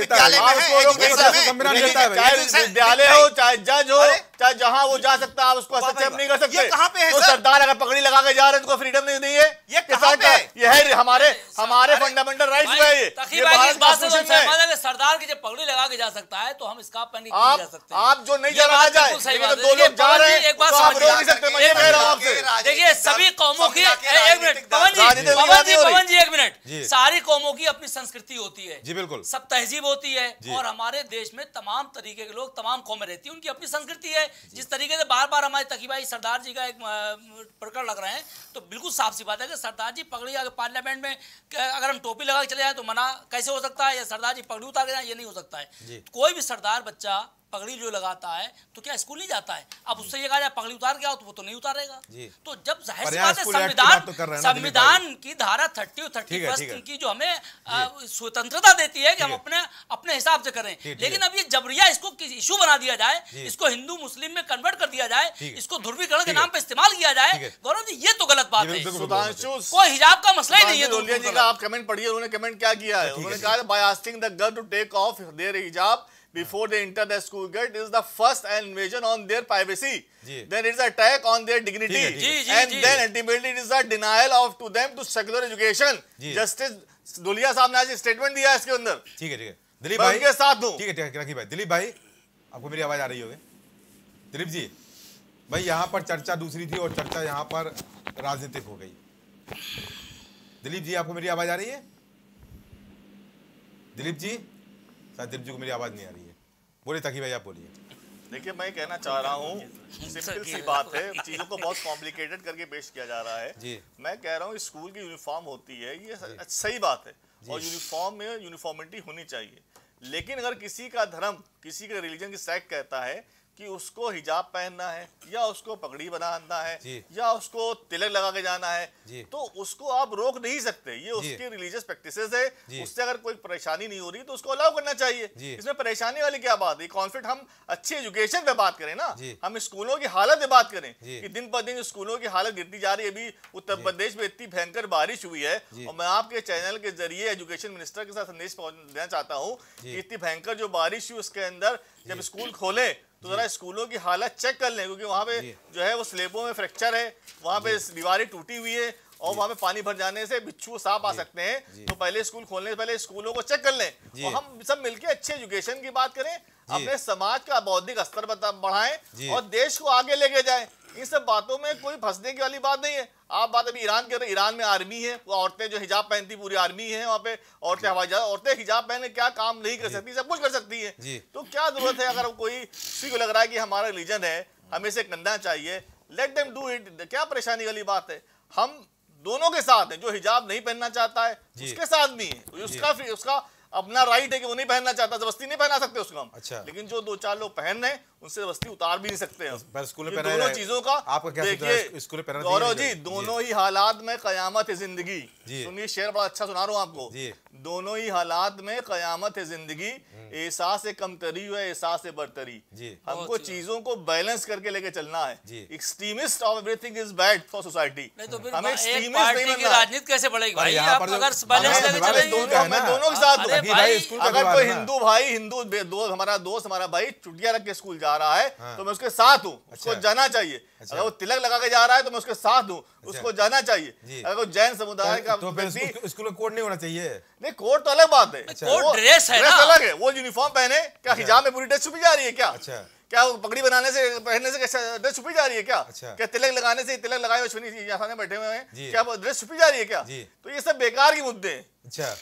विद्यालय हो चाहे जज हो चाहे जहां वो जा सकता है, आप उसको हस्तक्षेप नहीं कर सकते। तो सरदार अगर पगड़ी लगा के जा रहे हैं तो फ्रीडम नहीं दी है। ये है हमारे हमारे फंडामेंटल राइट्स है। ये सरदार की जब पगड़ी लगा के जा सकता है तो हम इसका पहन के जा सकते हैं। आप जो नहीं जाना चाहे, दो लोग जा रहे हैं, एक बात समझिए। देखिए सभी कौमों की एक मिनट पवन जी पवन जी पवन जी एक मिनट सारी कौमों की अपनी संस्कृति होती है जी, बिल्कुल सब तहजीब होती है। और हमारे देश में तमाम तरीके के लोग, तमाम कौमें रहती हैं, उनकी अपनी संस्कृति है। जिस तरीके से बार बार हमारे तकी भाई सरदार जी का एक प्रकरण लग रहे हैं, तो बिल्कुल साफ सी बात है कि सरदार जी पगड़ी अगर पार्लियामेंट में अगर हम टोपी लगा के चले जाए तो मना कैसे हो सकता है, या सरदार जी पगड़ी उतार के जाए, ये नहीं हो सकता है। कोई भी सरदार बच्चा पगड़ी जो लगाता है तो क्या स्कूल नहीं जाता है? अब उससे ये कहा जाए पगड़ी उतार के आओ तो वो तो नहीं उतारेगा। तो जब जाहिर सी बात है संविधान तो संविधान की धारा थर्टी और थर्टी फर्स्ट की जो हमें स्वतंत्रता देती है कि हम अपने अपने हिसाब से करें, लेकिन अब ये जबरिया इसको इशू बना दिया जाए, इसको हिंदू मुस्लिम में कन्वर्ट कर दिया जाए, इसको ध्रुवीकरण के नाम पे इस्तेमाल किया जाए, गौरव जी ये तो गलत बात है। कोई हिजाब का मसला ही नहीं है। आप कमेंट पढ़िए, उन्होंने कमेंट क्या किया है। उन्होंने कहा by asking the girl to take off their हिजाब before they enter the school gate is the first invasion on their privacy. Then it is an attack on their dignity, and then ultimately it is a denial of to them to secular education. Justice Dhulia साहब ने आज स्टेटमेंट दिया है इसके अंदर। ठीक है ठीक है दिलीप भाई के साथ हूं। ठीक है ठीक है रखी भाई। दिलीप भाई आपको मेरी आवाज आ रही होगी? दिलीप जी भाई यहाँ पर चर्चा दूसरी थी और चर्चा यहाँ पर राजनीतिक हो गई। दिलीप जी आपको मेरी आवाज आ रही है? दिलीप जी शायद दिलीप जी को मेरी आवाज नहीं आ रही है। बोलिए तकी भाई आप बोलिए। देखिए मैं कहना चाह रहा हूँ, सिंपल सी बात है, चीजों को बहुत कॉम्प्लिकेटेड करके पेश किया जा रहा है जी। मैं कह रहा हूँ स्कूल की यूनिफॉर्म होती है, ये सही बात है, और यूनिफॉर्म में यूनिफॉर्मिटी होनी चाहिए। लेकिन अगर किसी का धर्म, किसी का रिलीजन की सेक्ट कहता है कि उसको हिजाब पहनना है या उसको पगड़ी बनाना है या उसको तिलक लगा के जाना है, तो उसको आप रोक नहीं सकते। ये उसकी रिलीजियस प्रैक्टिसेस है, उससे अगर कोई परेशानी नहीं हो रही तो उसको अलाउ करना चाहिए। इसमें परेशानी वाली क्या बात है? कॉन्फ्लिक्ट, हम अच्छी एजुकेशन पे बात करें ना, हम स्कूलों की हालत पे बात करें कि दिन पर दिन स्कूलों की हालत गिरती जा रही है। अभी उत्तर प्रदेश में इतनी भयंकर बारिश हुई है और मैं आपके चैनल के जरिए एजुकेशन मिनिस्टर के साथ संदेश देना चाहता हूँ कि इतनी भयंकर जो बारिश हुई उसके अंदर जब स्कूल खोले तो जरा स्कूलों की हालत चेक कर लें, क्योंकि वहाँ पे जो है वो स्लेबों में फ्रैक्चर है, वहाँ पे दीवारें टूटी हुई है और वहाँ पे पानी भर जाने से बिच्छू सांप आ सकते हैं। तो पहले स्कूल खोलने से पहले स्कूलों को चेक कर लें और हम सब मिलकर अच्छे एजुकेशन की बात करें, अपने समाज का बौद्धिक स्तर बढ़ाएं और देश को आगे लेके जाएं। इन सब बातों में कोई फंसने की वाली बात नहीं है। आप बात अभी ईरान के, ईरान में आर्मी है, वो औरतें जो हिजाब पहनती पूरी आर्मी है वहाँ पे, औरतें हवाई जहाज, औरतें हिजाब पहने क्या काम नहीं कर सकती, सब कुछ कर सकती है। तो क्या जरूरत है, अगर कोई किसी को लग रहा है कि हमारा रिलीजन है हमें इसे करना चाहिए, लेट देम डू इट, क्या परेशानी वाली बात है? हम दोनों के साथ हैं, जो हिजाब नहीं पहनना चाहता है उसके साथ भी है, उसका उसका अपना राइट है कि वो नहीं पहनना चाहता, जबरदस्ती नहीं पहना सकते उसको हम। अच्छा। लेकिन जो दो चार लोग पहन रहे हैं उनसे जबरदस्ती उतार भी नहीं सकते हैं। स्कूल में दोनों चीजों का आपको क्या देखिए गौरव जी, दोनों ही हालात में कयामत है जिंदगी। सुनिए शेर बड़ा अच्छा सुना रहा हूँ आपको, दोनों ही हालात में कयामत है जिंदगी, एहसास से कमतरी है एहसास से बरतरी। हमको चीजों को बैलेंस करके लेके चलना है। Extremist of everything is bad for society. हमें एक्सट्रीमिस्ट नहीं बनना। राजनीति कैसे बढ़ेगी भाई? आप अगर बैलेंस लेके चलेंगे, मैं दोनों के साथ हूं। अगर कोई हिंदू भाई, हिंदू दोस्त, हमारा दोस्त, हमारा भाई चुटिया रख के स्कूल जा रहा है तो मैं उसके साथ हूँ, उसको जाना चाहिए। अगर वो तिलक लगा के जा रहा है तो मैं उसके साथ हूँ, उसको जाना चाहिए। अगर वो जैन समुदाय का तो स्कूल में कोड नहीं होना चाहिए। नहीं, कोड तो अलग बात है, कोड ड्रेस है ना, अलग है। वो यूनिफॉर्म पहने, क्या हिजाब में पूरी ड्रेस छुपी जा रही है क्या? क्या पगड़ी बनाने से, पहनने से ड्रेस छुपी जा रही है क्या? क्या तिलक लगाने से, तिलक लगाए हुए बैठे हुए हैं, क्या ड्रेस छुपी जा रही है क्या? तो ये सब बेकार के मुद्दे हैं। अच्छा,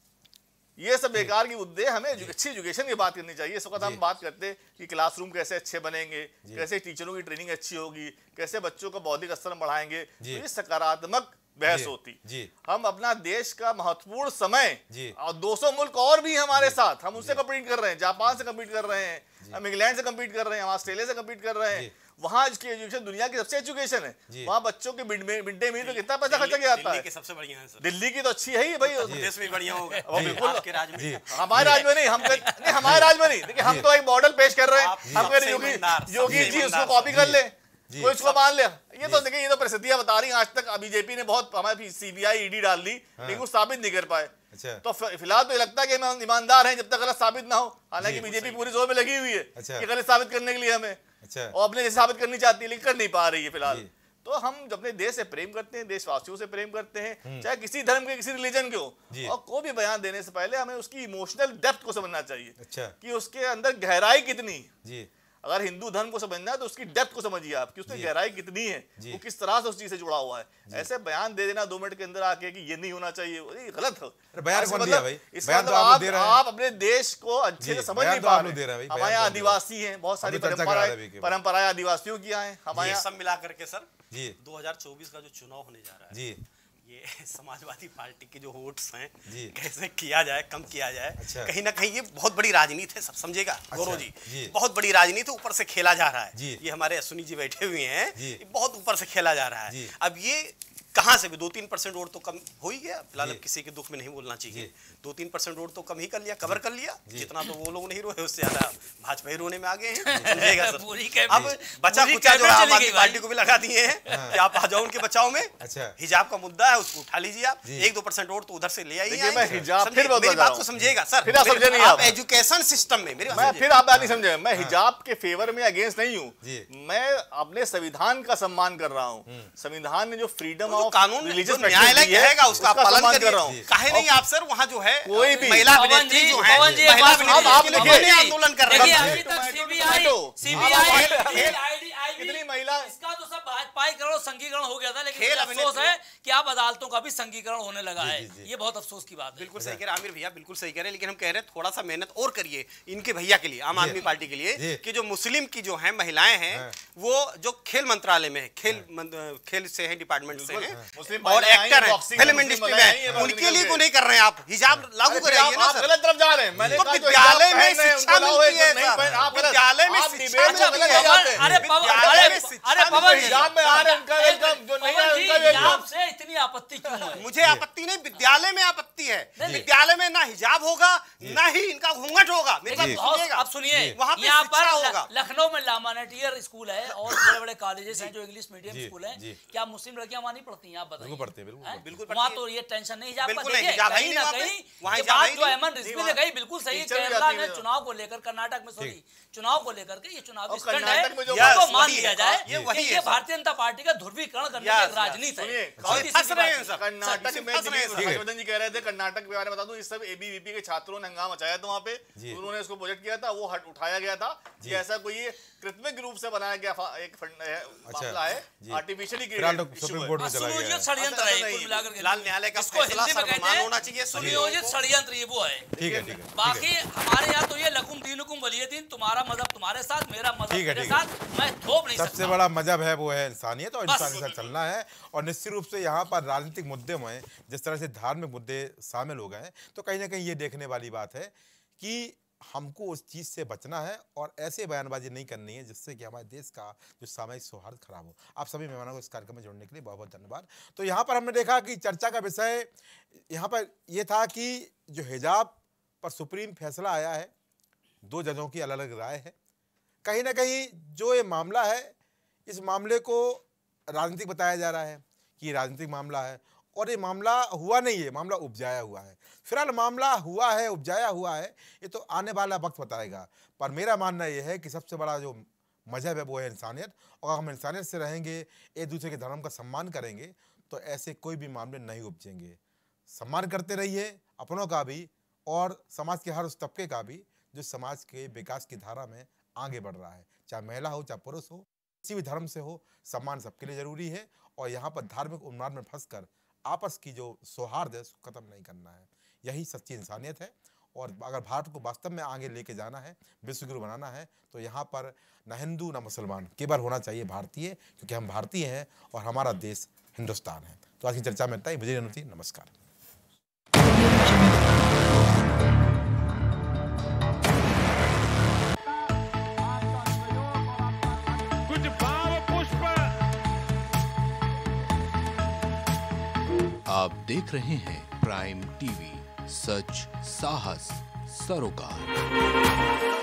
ये सब बेकार की मुद्दे, हमें अच्छी एजुकेशन की बात करनी चाहिए। इस वक्त हम बात करते हैं कि क्लासरूम कैसे अच्छे बनेंगे, कैसे टीचरों की ट्रेनिंग अच्छी होगी, कैसे बच्चों का बौद्धिक स्तर बढ़ाएंगे, तो ये सकारात्मक बहस होती। जी। हम अपना देश का महत्वपूर्ण समय, और दो सौ मुल्क और भी हमारे साथ, हम उनसे कम्पीट कर रहे हैं, जापान से कम्पीट कर रहे हैं, हम इंग्लैंड से कम्पीट कर रहे हैं, हम ऑस्ट्रेलिया से कम्पीट कर रहे हैं। वहाँ की एजुकेशन दुनिया की सबसे एजुकेशन है। वहाँ बच्चों के मिड डे मील पे कितना पैसा खर्चा किया जाता है? दिल्ली सबसे बढ़िया है सर। दिल्ली की तो अच्छी है ही भाई, देश में बढ़िया होगा। बिल्कुल, आपके राज्य में, हमारे राज्य में नहीं, हम नहीं हमारे राज्य में नहीं। देखिए, हम तो एक मॉडल पेश कर रहे हैं, हम कह रहे योगी योगी जी उसको कॉपी कर ले, कोई उसको मान ले। ये तो देखिए, ये तो परिस्थितियां बता रही हैं। आज तक बीजेपी ने बहुत, हमारी सीबीआई ईडी डाल दी, लेकिन वो साबित नहीं कर पाए। तो फिलहाल तो लगता है कि हम ईमानदार हैं जब तक गलत साबित ना हो। हालांकि बीजेपी पूरी जोर में लगी हुई है कि गलत साबित करने के लिए हमें, और अपने जैसे साबित करनी चाहती है लेकिन कर नहीं पा रही है फिलहाल। तो हम अपने देश से प्रेम करते हैं, देशवासियों से प्रेम करते हैं, चाहे किसी धर्म के, किसी रिलीजन के हो, और कोई भी बयान देने से पहले हमें उसकी इमोशनल डेप्थ को समझना चाहिए। अच्छा। कि उसके अंदर गहराई कितनी जी। अगर हिंदू धर्म को समझना है तो उसकी डेप्थ को समझिए आप, कि उसमें गहराई कितनी है, वो किस तरह से उस चीज से जुड़ा हुआ है। ऐसे बयान दे देना दो मिनट के अंदर आके कि ये नहीं होना चाहिए, ये गलत है। बयान कौन दिया भाई? इस मतलब आप, आप अपने देश को अच्छे से समझ नहीं पा रहे। हमारे यहाँ आदिवासी हैं, बहुत सारी परंपराएं परंपराएं आदिवासियों की हैं हमारे यहाँ। सब मिला करके सर जी दो हजार चौबीस का जो चुनाव होने जा रहा है जी, ये समाजवादी पार्टी के जो वोट्स हैं कैसे किया जाए, कम किया जाए। अच्छा। कहीं ना कहीं ये बहुत बड़ी राजनीति है, सब समझेगा। अच्छा। गौरव जी, जी बहुत बड़ी राजनीति ऊपर से खेला जा रहा है। ये हमारे अश्विनी जी बैठे हुए हैं, ये बहुत ऊपर से खेला जा रहा है। अब ये कहाँ से भी दो तीन परसेंट वोट तो कम हो ही गया। फिलहाल अब किसी के दुख में नहीं बोलना चाहिए, दो तीन परसेंट वोट तो कम ही कर लिया, कवर कर लिया। जितना तो वो लोग नहीं रोए, उससे ज्यादा भाजपा ही रोने में आ गए हैं, समझिएगा सर। अब बचा कुचा जो आम आदमी पार्टी को भी लगा दिए हैं कि आप आ जाओ उनके बचाव में। अच्छा। हिजाब का मुद्दा है, उसको उठा लीजिए आप, एक दो परसेंट वोट तो उधर से ले आइए। मेरी बात को समझिएगा सर, आप एजुकेशन सिस्टम में मैं फिर आप बात नहीं समझे। मैं हिजाब के फेवर में अगेंस्ट नहीं हूँ, मैं अपने संविधान का सम्मान कर रहा हूँ। संविधान ने जो फ्रीडम ऑफ कानून न्यायालय कहेगा उसका पालन कर रहा हूँ। काहे नहीं आप सर, वहाँ जो है कोई भी महिला अभिनेत्री जो है, महिला अभिनेत्री आंदोलन कर रही है। सीबीआई सीबीआई कितनी महिला, इसका तो सब भाजपा ही करो चलो संघीकरण हो गया था, लेकिन अफसोस है कि आप अदालतों का भी संघीकरण होने लगा है। ये बहुत अफसोस की बात है। बिल्कुल सही कह रहे आमिर भैया, बिल्कुल सही कह रहे हैं, लेकिन हम कह रहे हैं थोड़ा सा मेहनत और करिए इनके भैया के लिए, आम आदमी पार्टी के लिए, कि जो मुस्लिम की जो है महिलाएं हैं वो जो खेल मंत्रालय में है, खेल खेल से है, डिपार्टमेंट से है, और एक्टर है, फिल्म इंडस्ट्री में है, उनके लिए को नहीं कर रहे हैं आप? हिजाब लागू कराइए ना। गलत तरफ जा रहे हैं। मैंने कहा विद्यालय में शिक्षा मिलती है, विद्यालय में शिक्षा अरे अरे पवन हिजाब में आ रहे हैं, जो नहीं है आपसे इतनी आपत्ति क्यों है? मुझे आपत्ति नहीं, विद्यालय में आपत्ति है। विद्यालय में ना हिजाब होगा ना ही इनका घूंघट होगा। अब सुनिए, वहाँ यहाँ पर लखनऊ में लामानेटियर स्कूल है और बड़े बड़े कॉलेजेस हैं जो इंग्लिश मीडियम स्कूल हैं। क्या मुस्लिम लड़कियां वहाँ नहीं पढ़ती हैं? आप बताइए। पढ़ते हैं, बिल्कुल। वहाँ तो ये टेंशन नहीं हिजाब का। बिल्कुल देखिए कहीं ना कहीं वहाँ बात जो अहमद रिजवी ने कही बिल्कुल सही। केरला में चुनाव को लेकर, कर्नाटक में सॉरी चुनाव को लेकर के ये चुनावी स्टंट है, इसको मान लिया जाए कि ये भारतीय जनता पार्टी का ध्रुवीकरण करने की राजनीति है। कर्नाटक में हर्षवर्धन जी कह रहे थे, कर्नाटक के बारे में बता दूं, इस सब एबीवीपी के छात्रों ने हंगामा मचाया था वहां पे, उन्होंने इसको प्रोजेक्ट किया था, वो हट उठाया गया था कि ऐसा कोई कृत्रिम रूप से बनाया गया एक मामला है, आर्टिफिशियली सुनियोजित षड्यंत्र है। लाल न्यायालय का फैसला सर्वमान्य होना चाहिए। सुनियोजित षड्यंत्र ये वो है। ठीक है, ठीक है। बाकी हमारे यहाँ तो ये लकुम दीनुकुम वलिय दीन, तुम्हारा मजहब तुम्हारे साथ, मेरा मजहब मेरे साथ, मैं थोप नहीं सकता। सबसे बड़ा मजहब है वो है इंसानियत, और इंसान के साथ चलना है। और निश्चित रूप से यहाँ पर राजनीतिक मुद्दे में जिस तरह से धार्मिक मुद्दे शामिल हो गए हैं, तो कहीं ना कहीं ये देखने वाली बात है कि हमको उस चीज़ से बचना है और ऐसे बयानबाजी नहीं करनी है जिससे कि हमारे देश का जो सामाजिक सौहार्द खराब हो। आप सभी मेहमानों को इस कार्यक्रम में जुड़ने के लिए बहुत बहुत धन्यवाद। तो यहाँ पर हमने देखा कि चर्चा का विषय यहाँ पर ये था कि जो हिजाब पर सुप्रीम फैसला आया है, दो जजों की अलग अलग राय है। कहीं ना कहीं जो ये मामला है, इस मामले को राजनीतिक बताया जा रहा है कि राजनीतिक मामला है, और ये मामला हुआ नहीं है, मामला उपजाया हुआ है। फिलहाल मामला हुआ है, उपजाया हुआ है, ये तो आने वाला वक्त बताएगा। पर मेरा मानना ये है कि सबसे बड़ा जो मजहब है वो है इंसानियत, और हम इंसानियत से रहेंगे, एक दूसरे के धर्म का सम्मान करेंगे, तो ऐसे कोई भी मामले नहीं उपजेंगे। सम्मान करते रहिए अपनों का भी और समाज के हर उस तबके का भी जो समाज के विकास की धारा में आगे बढ़ रहा है, चाहे महिला हो चाहे पुरुष हो, किसी भी धर्म से हो, सम्मान सबके लिए ज़रूरी है। और यहाँ पर धार्मिक उन्माद में फंसकर आपस की जो सौहार्द है उसको ख़त्म नहीं करना है, यही सच्ची इंसानियत है। और अगर भारत को वास्तव में आगे लेके जाना है, विश्वगुरु बनाना है, तो यहाँ पर न हिंदू न मुसलमान, केवल होना चाहिए भारतीय, क्योंकि हम भारतीय हैं और हमारा देश हिंदुस्तान है। तो आज की चर्चा में इतना ही। मुझे अनुमति, नमस्कार। आप देख रहे हैं प्राइम टीवी, सच साहस सरोकार।